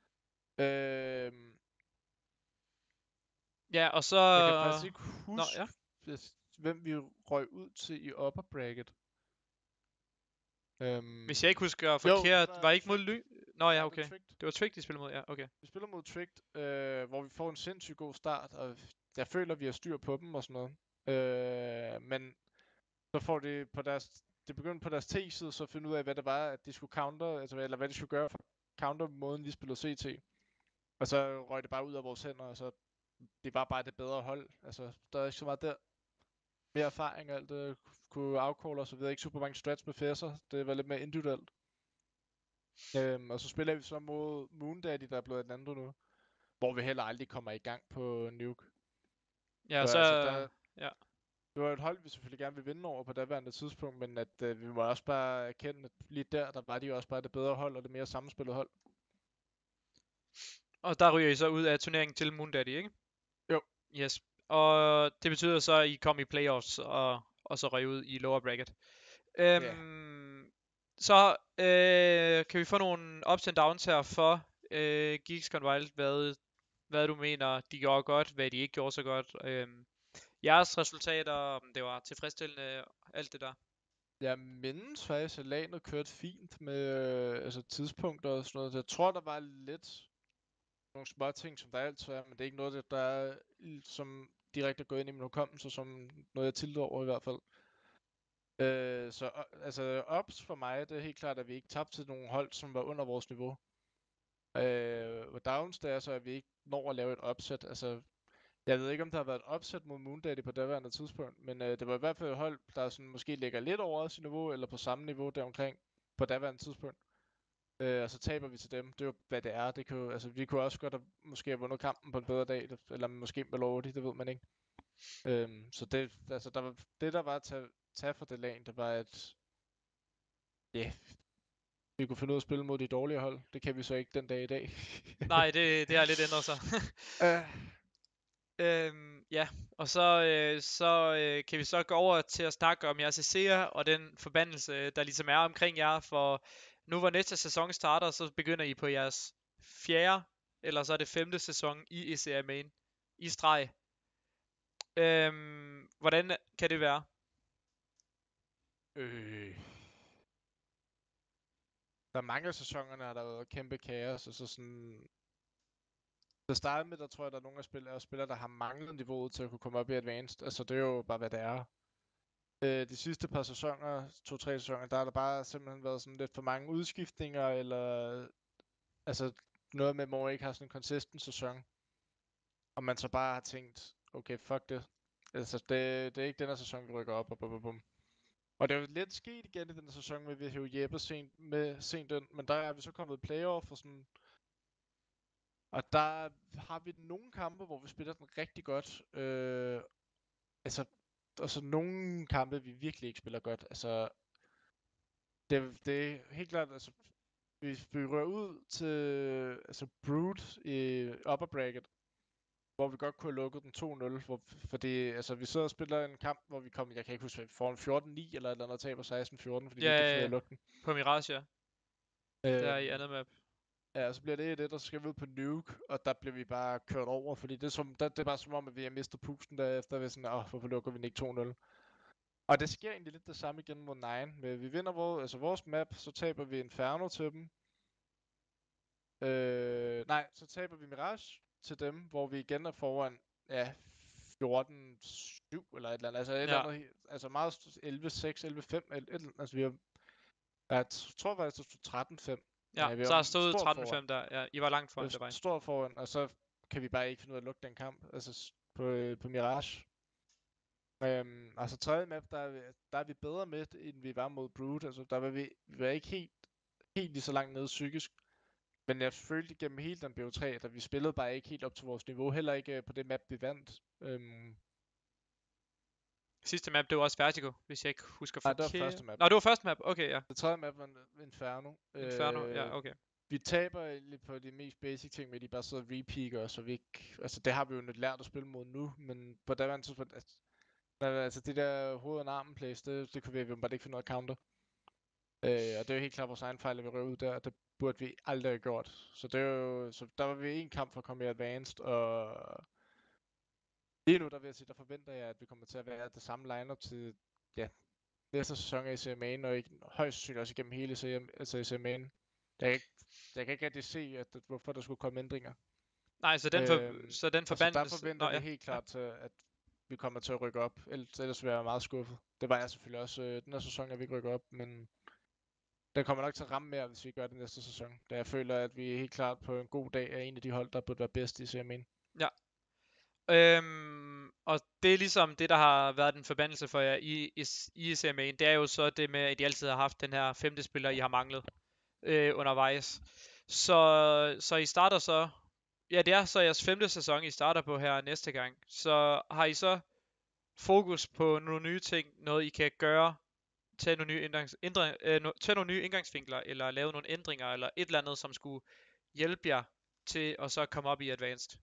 Ja, og så... Jeg kan faktisk ikke huske, hvem vi røg ud til i upper bracket. Hvis jeg ikke husker forkert, var ikke mod Ly? Nå ja, okay. Det var Trick, de spillede mod, ja, okay. Vi spiller mod Trick, hvor vi får en sindssygt god start, og jeg føler, vi har styr på dem og sådan noget. Men så får de det begyndte på deres T-side, så at finde ud af, hvad det var, at de skulle counter, eller hvad de skulle gøre for at counter måden, vi spillede CT. Og så røg det bare ud af vores hænder, og så det var bare det bedre hold. Altså, der er ikke så meget der. Mere erfaring og alt det, kunne afcalle og så videre. Ikke super mange strats med fæsser. Det var lidt mere individuelt. Og så spiller vi så mod Moon Daddy, der er blevet den anden nu. Hvor vi heller aldrig kommer i gang på Nuke. Ja, ja. Det var et hold, vi selvfølgelig gerne vil vinde over på daværende tidspunkt, men at vi må også bare erkende, at lige der var de jo også bare det bedre hold og det mere sammenspillet hold. Og der ryger I så ud af turneringen til Moon Daddy, ikke? Jo. Yes. Og det betyder så, at I kom i playoffs og så røg ud i lower bracket. Så kan vi få nogle ups and downs her for Geeks Gone Wild, hvad du mener, de gjorde godt, hvad de ikke gjorde så godt. Jeres resultater, om det var tilfredsstillende, alt det der. Jeg mindes faktisk, at laget kørte fint med tidspunkter og sådan noget. Jeg tror, der var lidt nogle små ting, som der altid er, men det er ikke noget, der er som direkte gået ind i min hukommelse, som noget jeg tilder over i hvert fald. Så ups for mig, det er helt klart, at vi ikke tabte til nogle hold, som var under vores niveau. Og downs, det er så, at vi ikke når at lave et opsæt. Altså, jeg ved ikke, om der har været et opsæt mod Moon Daddy på daværende tidspunkt, men det var i hvert fald et hold, der sådan måske ligger lidt over os i niveau, eller på samme niveau deromkring på daværende tidspunkt. Og så taber vi til dem. Det er jo, hvad det er. Det kan jo, altså, vi kunne også godt måske have vundet kampen på en bedre dag, eller måske med Lordi, det ved man ikke. Så det, altså, der var at tage for det lag, det var, at vi kunne finde ud af at spille mod de dårlige hold. Det kan vi så ikke den dag i dag. Nej, det har lidt ændret sig. Ja, og så kan vi så gå over til at snakke om jeres CC'er og den forbandelse, der ligesom er omkring jer, for nu hvor næste sæson starter, så begynder I på jeres 4. eller så er det 5. sæson i ECR Main i streg. Hvordan kan det være? Der er mange af sæsonerne, der har været kæmpe kaos, og så sådan... Til starte med, der tror jeg, der er nogle af spillere, der har manglet niveauet til at kunne komme op i Advanced. Altså, det er jo bare, hvad det er. De sidste par sæsoner, 2-3 sæsoner, der har der bare simpelthen været sådan lidt for mange udskiftninger, eller altså noget med, at man ikke har sådan en consistent sæson. Og man så bare har tænkt, okay, fuck det. Altså, det er ikke den her sæson, vi rykker op, og bum, bum, bum. Og det er jo lidt sket igen i den her sæson, med at vi har jo Jeppe sent ind, men der er vi så kommet i playoff og sådan. Og der har vi nogle kampe, hvor vi spiller den rigtig godt. Altså, og så nogle kampe, vi virkelig ikke spiller godt. Altså, det er helt klart, altså, hvis vi rører ud til altså Brood i upper bracket, hvor vi godt kunne have lukket den 2-0, fordi altså, vi sidder og spiller en kamp, hvor vi kom, jeg kan ikke huske, foran 14-9 eller et eller andet, taber 16-14, fordi vi ikke kan finde ud af at lukke den. På Mirage, ja. Der i andet map. Ja, så bliver det 1-1, og så skal vi ud på Nuke, og der bliver vi bare kørt over, fordi det er bare som om, at vi har mistet pusten derefter, ved sådan, hvorfor lukker vi den ikke 2-0? Og det sker egentlig lidt det samme igen mod Nine. Men vi vinder vores map, så taber vi Inferno til dem. Nej, så taber vi Mirage til dem, hvor vi igen er foran, ja, 14-7 eller et eller andet. Altså, et eller andet, altså meget 11-6, 11-5, altså vi har, jeg tror faktisk, det stod 13-5. Ja, så har stået 13-5 der. Ja, I var langt foran det var. Stor foran, og så kan vi bare ikke finde ud af at lukke den kamp, altså på Mirage. Altså tredje map, der er vi bedre med, end vi var mod Brood. Altså der var vi var ikke helt lige så langt nede psykisk. Men jeg følte igennem hele den BO3, at vi spillede bare ikke helt op til vores niveau. Heller ikke på det map, vi vandt. Sidste map, det var også Vertigo, hvis jeg ikke husker forkert. Nej, det var første map. Nå, det var første map, okay, ja. Det tredje map var Inferno. Inferno, ja, okay. Vi taber lidt på de mest basic ting med, at de bare sidder og repeaker, så vi ikke... Altså det har vi jo lidt lært at spille mod nu, men på det andet tidspunkt... Altså det der hoved- og armen plays, det kunne vi jo bare ikke finde noget at counter. Og det er jo helt klart vores egen fejl, at vi rører ud der, og det burde vi aldrig have gjort. Så det er jo, så der var vi en kamp for at komme i advanced, og lige nu, der vil jeg sige, der forventer jeg, at vi kommer til at være det samme lineup til, ja, næste sæson af CMA'en, og ikke, højst sandsynligt også igennem hele CMA'en. Jeg kan ikke rigtig se, hvorfor der skulle komme ændringer. Nej, så den altså, forbandelse... der forventer vi helt klart til, at vi kommer til at rykke op. Ellers vil jeg være meget skuffet. Det var jeg selvfølgelig også den her sæson, at vi ikke rykker op, men den kommer nok til at ramme mere, hvis vi gør det næste sæson. Da jeg føler, at vi helt klart på en god dag er en af de hold, der burde være bedst i CMA'en. Ja. Og det er ligesom det, der har været den forbandelse for jer i CMA'en. Det er jo så det med, at I altid har haft den her femte spiller, I har manglet undervejs. Så I starter så... Ja, det er så jeres femte sæson, I starter på her næste gang. Så har I så fokus på nogle nye ting, noget I kan gøre, tage nogle nye indgangsvinkler, eller lave nogle ændringer, eller et eller andet, som skulle hjælpe jer til at så komme op i advanced?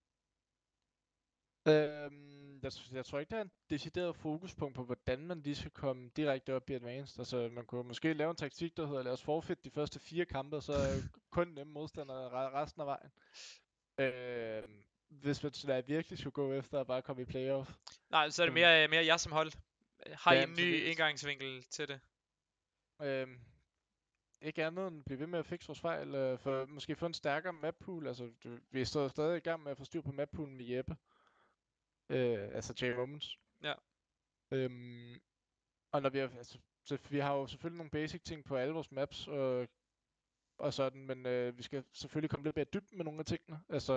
Jeg tror ikke, der er en decideret fokuspunkt på, hvordan man lige skal komme direkte op i advanced. Altså, man kunne måske lave en taktik, der hedder, lad os forfeit de første 4 kampe, og så kun nemme modstandere resten af vejen. Hvis man virkelig skulle gå efter at bare komme i playoff. Nej, så er det mere jer som hold. Har I en ny indgangsvinkel til det? Ikke andet end at blive ved med at fikse vores fejl, for måske få en stærkere map-pool. Altså, vi er stadig i gang med at få styr på map-poolen med Jeppe. Altså J-Moments. Ja. Og når vi har jo selvfølgelig nogle basic ting på alle vores maps, og sådan, men vi skal selvfølgelig komme lidt mere dybt med nogle af tingene. Altså,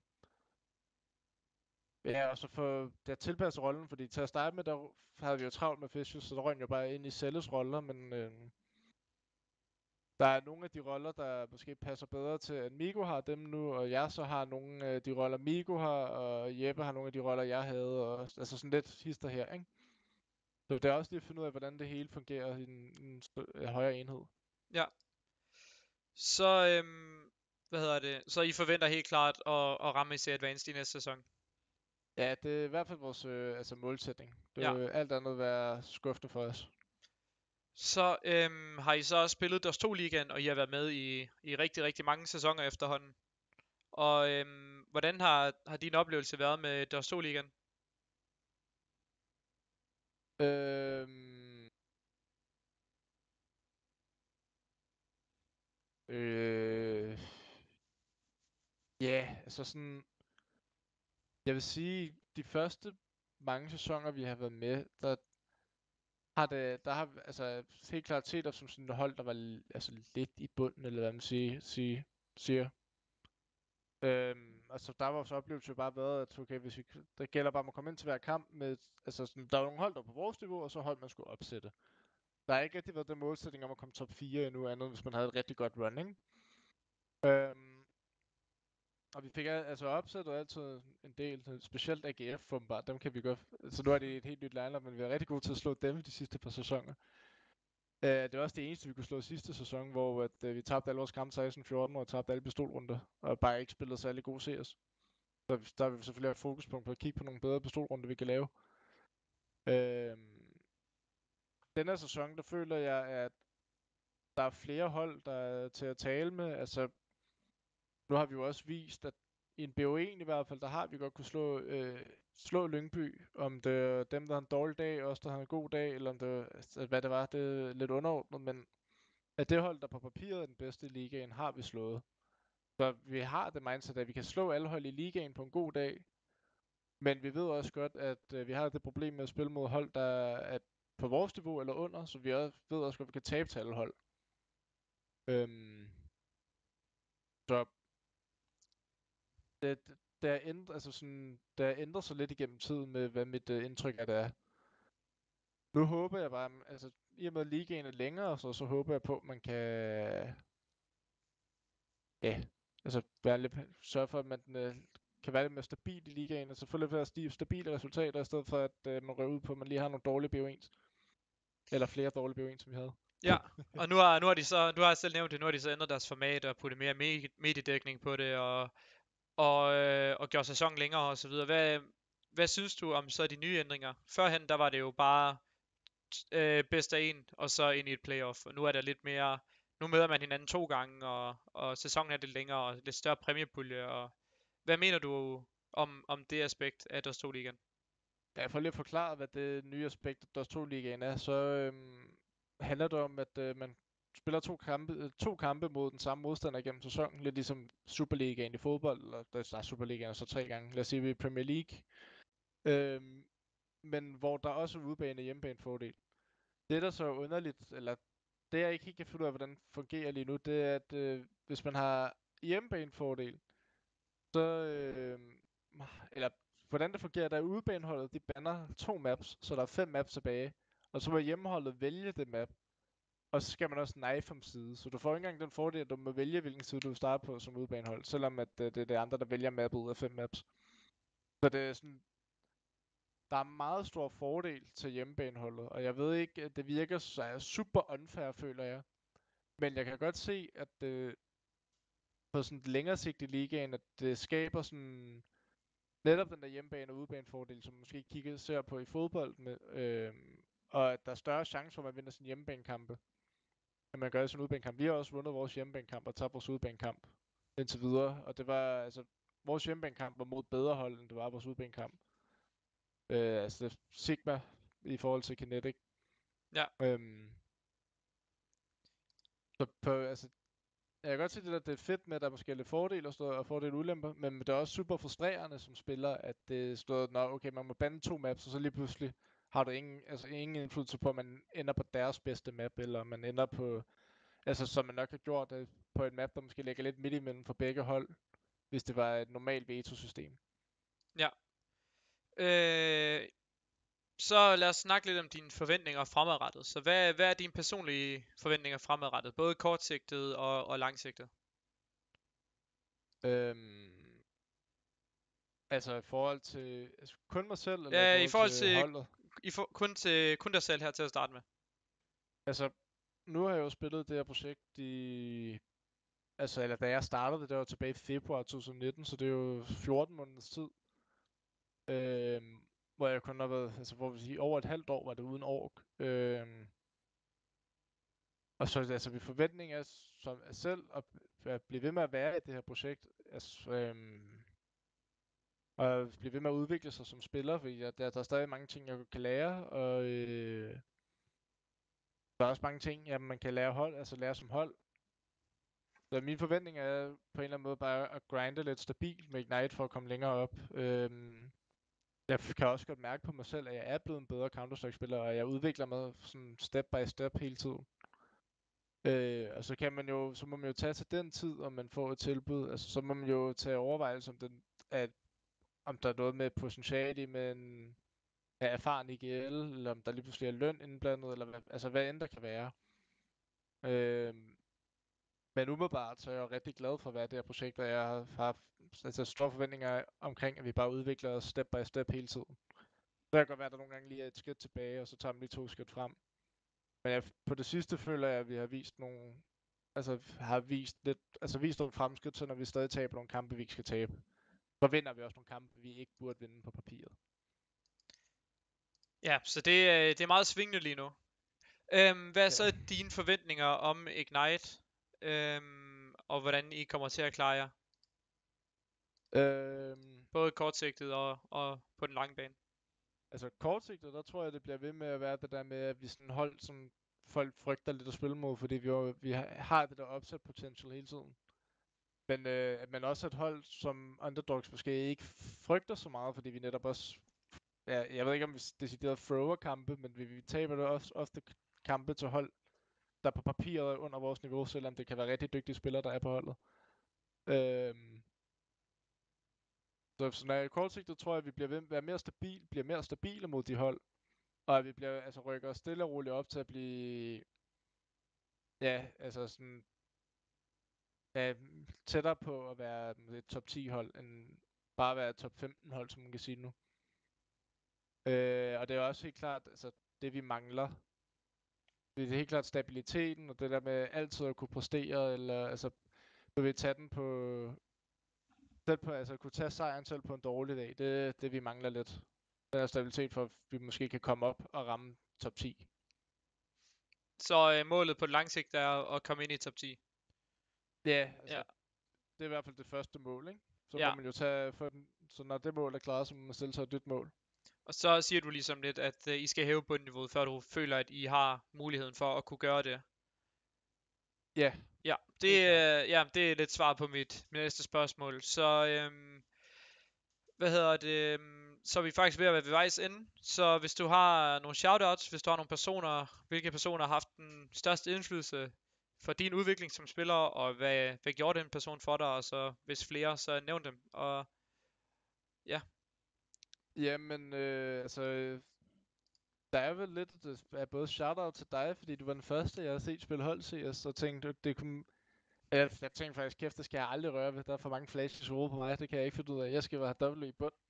ja, og så få tilpasset rollen, fordi til at starte med, der havde vi jo travlt med Fishes, så der røg jo bare ind i Selles roller, men der er nogle af de roller, der måske passer bedre til, at Migo har dem nu, og jeg så har nogle af de roller, Migo har, og Jeppe har nogle af de roller, jeg havde, og altså sådan lidt hister her, ikke? Så det er også lige at finde ud af, hvordan det hele fungerer i en højere enhed. Ja. Så, så I forventer helt klart at ramme i Advanced i næste sæson? Ja, det er i hvert fald vores målsætning. Det vil alt andet være skuffende for os. Så har I så også spillet Dust 2 Ligaen, og I har været med i rigtig, rigtig mange sæsoner efterhånden. Og hvordan har din oplevelse været med Dust 2 Ligaen? Ja, altså sådan... Jeg vil sige, de første mange sæsoner, vi har været med, der har altså helt klart set os som sådan et hold, der var altså lidt i bunden, eller hvad man siger. Altså der var vores oplevelse jo bare været, at okay, der gælder bare om at komme ind til hver kamp med, altså sådan, der var nogle hold, der var på vores niveau, og så hold, man skulle opsætte. Der har ikke rigtig været den målsætning om at komme top 4 endnu andet, hvis man havde et rigtig godt running. Og vi fik altså opsættet altid en del, specielt AGF fumbar, dem kan vi godt, så nu er det et helt nyt lineup, men vi er rigtig gode til at slå dem de sidste par sæsoner. Det var også det eneste, vi kunne slå sidste sæson, hvor vi tabte alle vores kampe 16-14 og tabte alle pistolrunder, og bare ikke spillede særlig god CS. Så der vil vi selvfølgelig have fokuspunkt på at kigge på nogle bedre pistolrunder, vi kan lave. Den her sæson, der føler jeg, at der er flere hold, der er til at tale med. Altså, nu har vi jo også vist, at i en BO1 i hvert fald, der har vi godt kunne slå Lyngby. Om det er dem, der har en dårlig dag, og os, der har en god dag, eller om det hvad det var, det er lidt underordnet, men at det hold, der på papiret er den bedste i ligaen, har vi slået. Så vi har det mindset, at vi kan slå alle hold i ligaen på en god dag, men vi ved også godt, at vi har det problem med at spille mod hold, der er på vores niveau eller under, så vi ved også godt, at vi kan tabe til alle hold. Så det har ændret sig lidt igennem tiden med, hvad mit indtryk af det er. Nu håber jeg bare, altså i og med ligaen er længere, så håber jeg på, at man kan sørge for, at man kan være lidt mere stabil i ligaen, og selvfølgelig være stabile resultater, i stedet for at man rører ud på, at man lige har nogle dårlige BO1's. Eller flere dårlige BO1, som vi havde. Ja, og nu har de så, du har selv nævnt det, nu har de så ændret deres format og puttet mere mediedækning på det, og gjort sæsonen længere og så videre. Hvad synes du om så de nye ændringer? Førhen, der var det jo bare bedst af en, og så ind i et playoff. Og nu er der lidt mere, nu møder man hinanden 2 gange, og sæsonen er lidt længere, og lidt større præmiepulje. Og hvad mener du om det aspekt af DOS 2 ligaen? Ja, for lige at forklare, hvad det nye aspekt af DOS 2 ligaen er, så handler det om, at man spiller to kampe mod den samme modstander gennem sæsonen, lidt ligesom Superligaen i fodbold, eller der er Superligaen så 3 gange, lad os sige, vi er Premier League. Men hvor der også er udebane og hjemmebane fordel. Det der så er underligt, eller det jeg ikke helt kan finde ud af, hvordan det fungerer lige nu, det er, at hvis man har hjemmebane fordel, så, eller hvordan det fungerer, der er udebaneholdet, de banner 2 maps, så der er 5 maps tilbage, og så må hjemmeholdet vælge det map, og så skal man også knife om side, så du får ikke engang den fordel, at du må vælge, hvilken side du vil starte på som udebanehold, selvom at det er det andre, der vælger mappet ud af 5 maps. Så det er sådan, der er meget stor fordel til hjemmebaneholdet, og jeg ved ikke, at det virker super unfair, føler jeg. Men jeg kan godt se, at på sådan et længere sigt i ligaen, at det skaber sådan netop den der hjemmebane- og udebanefordel, som måske ser på i fodbold, og at der er større chance for, at man vinder sin hjemmebanekampe, end man gør i sin udebanekamp. Vi har også vundet vores hjemmebanekamp og tabt vores udebanekamp indtil videre, og det var, altså, vores hjemmebanekamp var mod bedre hold, end det var vores udebanekamp. Altså Sigma i forhold til Kinetic. Ja. Så altså, jeg kan godt se det der, det er fedt med, at der måske er lidt fordele og fordele ulemper, men det er også super frustrerende som spiller, at det står, okay, man må bande 2 maps, og så lige pludselig har du ingen indflydelse på, at man ender på deres bedste map, eller man ender på, altså som man nok har gjort på en map, der måske ligger lidt midt imellem for begge hold, hvis det var et normalt veto-system. Ja. Så lad os snakke lidt om dine forventninger fremadrettet. Så hvad er dine personlige forventninger fremadrettet? Både kortsigtet og langsigtet? Altså i forhold til kun mig selv, eller Ja, i forhold til holdet? Kun dig selv her til at starte med. Altså, nu har jeg jo spillet det her projekt da jeg startede det var tilbage i februar 2019, så det er jo 14 måneders tid. Hvor jeg kun har været, altså hvor vi sige, over et halvt år var det uden ork. Og så altså min forventning er som selv at blive ved med at være i det her projekt, og blive ved med at udvikle sig som spiller, fordi der er stadig mange ting, jeg kan lære, og der er også mange ting, man kan lære som hold. Så min forventning er på en eller anden måde bare at grinde lidt stabilt med Ignite for at komme længere op. Jeg kan også godt mærke på mig selv, at jeg er blevet en bedre Counter-Strike-spiller, og jeg udvikler mig sådan step by step hele tiden. Og så så må man jo tage til den tid, om man får et tilbud. Altså, så må man jo tage overvejelse om der er noget med potentiale med en erfaren IGL, eller om der lige pludselig er løn indblandet, eller hvad end der kan være. Øh, men umiddelbart, så er jeg jo rigtig glad for, hvad det her projekt, og jeg har haft store forventninger omkring, at vi bare udvikler os step by step hele tiden. Så kan det godt være, at der nogle gange lige er et skridt tilbage, og så tager man lige 2 skridt frem. Men på det sidste føler jeg, at vi har vist vist nogle fremskridt, så når vi stadig taber nogle kampe, vi ikke skal tabe. Så vinder vi også nogle kampe, vi ikke burde vinde på papiret. Ja, så det er meget svingende lige nu. Hvad er så dine forventninger om Ignite? Og hvordan I kommer til at klare jer? Både kortsigtet og på den lange bane. Altså kortsigtet, der tror jeg, det bliver ved med at være det der med, at vi sådan hold, som folk frygter lidt at spille mod, fordi vi har det der upset potential hele tiden. Men at man også er et hold, som underdogs måske ikke frygter så meget, fordi vi netop også... Ja, jeg ved ikke, om vi decideret thrower kampe, men vi taber det også ofte kampe til hold, der på papiret er under vores niveau, selvom det kan være rigtig dygtige spillere, der er på holdet. Så når jeg er kortsigtet, tror jeg, at vi bliver mere stabile mod de hold, og at vi rykker stille og roligt op til at blive, tættere på at være et top 10 hold, end bare at være et top 15 hold, som man kan sige nu. Og det er også helt klart, det vi mangler. Det er helt klart stabiliteten, og det der med altid at kunne præstere, eller du vil tage den på, kunne tage sejren selv på en dårlig dag. Det vi mangler lidt. Den er stabilitet for, at vi måske kan komme op og ramme top 10. Så målet på lang sigt er at komme ind i top 10? Ja, det er i hvert fald det første mål, ikke? Så må man jo tage, så når det mål er klaret, så må man stille sig et nyt mål. Og så siger du ligesom lidt, at I skal hæve bundniveauet, før du føler, at I har muligheden for at kunne gøre det. Ja. Ja, det er lidt svar på mit næste spørgsmål. Så, så er vi faktisk ved at være ved vejs ende. Så hvis du har nogle shoutouts, hvis du har nogle personer, hvilke personer har haft den største indflydelse for din udvikling som spiller, og hvad gjorde den person for dig, og så hvis flere, så nævn dem. Og ja. Jamen, der er vel lidt af både shoutout til dig, fordi du var den første, jeg har set spille hold CS, og tænkte, det kunne... Jeg tænkte faktisk, kæft, det skal jeg aldrig røre ved. Der er for mange flashes i hovedet på mig, det kan jeg ikke finde ud af. Jeg skal være W i bund.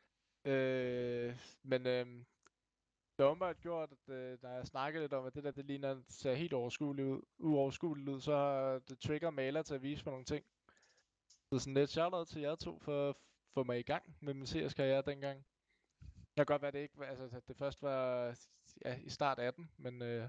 Men det har åbenbart gjort, at når jeg snakker lidt om, at det der, det ligner, ser helt uoverskueligt ud, så har det trigger Maler til at vise mig nogle ting. Så sådan lidt shoutout til jer to for at få mig i gang med min CS-karriere dengang. Det kan godt være, det ikke var, det først var i start af den, men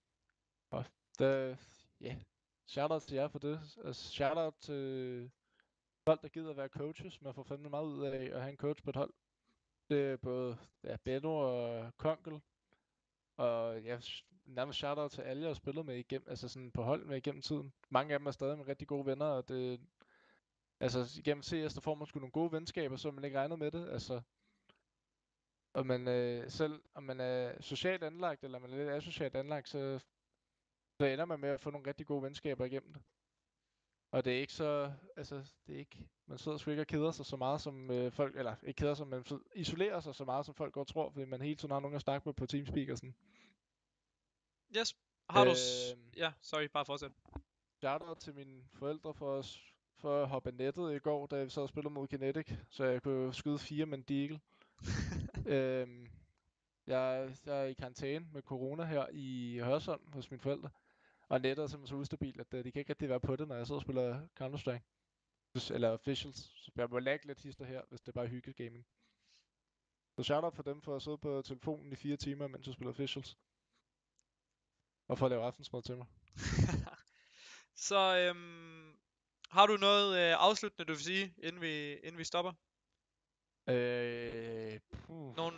shoutout til jer for det. Altså, shoutout til folk, der gider at være coaches. Man får fandme meget ud af at have en coach på et hold. Det er både Benno og Konkel. Og nærmest shoutout til alle, jeg har spillet med igennem, på hold med igennem tiden. Mange af dem er stadig med rigtig gode venner, og det... igennem CS, der får man sgu nogle gode venskaber, så man ikke regner med det, Og om man er socialt anlagt, eller man er lidt asocialt anlagt, så ender man med at få nogle rigtig gode venskaber igennem det. Og det er ikke så, det er ikke, man sidder sgu ikke og keder sig så meget som folk, eller ikke keder sig, men isolerer sig så meget som folk godt tror, fordi man hele tiden har nogen at snakke med på Teamspeak og sådan. Yes. Har du... sorry, bare fortsæt. Shoutout til mine forældre for at hoppe af nettet i går, da vi sad og spillede mod Kinetic, så jeg kunne skyde 4 med en deagle. Jeg er i karantæne med corona her i Hørsholm hos mine forældre. Og nettet er simpelthen så ustabilt, at de kan ikke rigtig være på det, når jeg sidder og spiller Counter-Strike. Eller Officials. Så jeg må lagge lidt hister her, hvis det er bare hyggegaming. Så shoutout for dem for at sidde på telefonen i 4 timer, mens jeg spiller Officials. Og for at lave aftensmad til mig. Så har du noget afsluttende, du vil sige, inden vi stopper? Nogen...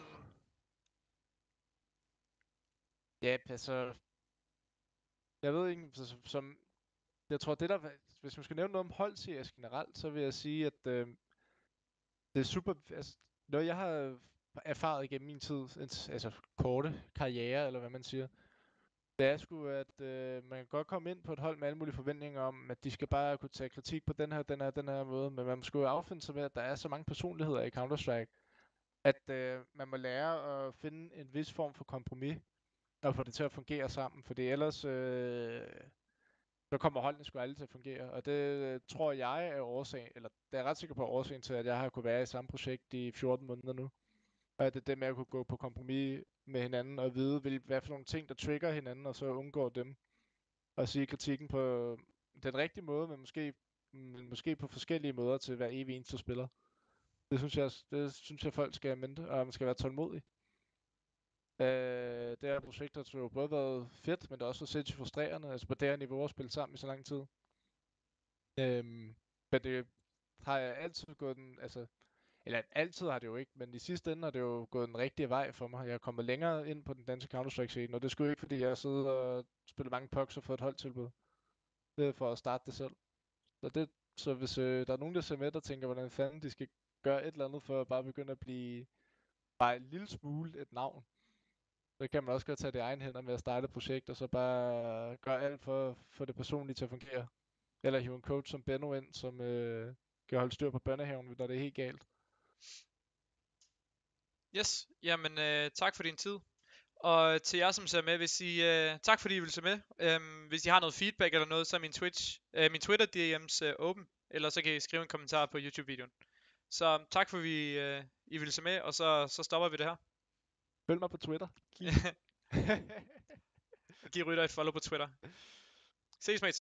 Ja, altså... Jeg ved ikke, jeg tror, hvis man skal nævne noget om hold-CS generelt, så vil jeg sige, at det er super... noget jeg har erfaret igennem min tid, altså korte karriere, eller hvad man siger, det er sgu, at man kan godt komme ind på et hold med alle mulige forventninger om, at de skal bare kunne tage kritik på den her måde, men man skal jo affinde sig med, at der er så mange personligheder i Counter-Strike, at man må lære at finde en vis form for kompromis, og få det til at fungere sammen, fordi ellers så kommer holdene sgu aldrig til at fungere, og det tror jeg er årsagen, eller det er jeg ret sikker på årsagen til, at jeg har kunne være i samme projekt i 14 måneder nu. Og det med at kunne gå på kompromis med hinanden og vide, hvad for nogle ting, der trigger hinanden, og så undgå dem. Og sige kritikken på den rigtige måde, men måske på forskellige måder til hver evig eneste spiller. Det synes jeg folk skal mente, og man skal være tålmodig. Det her projekt har jo både været fedt, men det har også været sindssygt frustrerende, altså på det her niveau at spille sammen i så lang tid. Men det har jeg altid gået den, altså, eller altid har det jo ikke, men i sidste ende har det jo gået den rigtige vej for mig. Jeg er kommet længere ind på den danske Counter-Strike-scene, og det skulle ikke, fordi jeg har siddet og spillet mange pucks og fået et holdtilbud. Det er for at starte det selv. Så hvis der er nogen, der ser med, der tænker, hvordan fanden de skal gøre et eller andet for at bare begynde at blive bare en lille smule et navn, så kan man også godt tage det i egen hænder med at starte et projekt, og så bare gøre alt for at få det personligt til at fungere. Eller hive en coach som Benno ind, som kan holde styr på børnehaven, når det er helt galt. Yes, jamen tak for din tid. Og til jer, som ser med, tak fordi I vil se med. Hvis I har noget feedback eller noget, så er min Twitter DM's åben. Eller så kan I skrive en kommentar på YouTube-videoen. Så tak for, at I vil se med, og så stopper vi det her. Følg mig på Twitter. Giv Rytter et follow på Twitter. Ses, mates.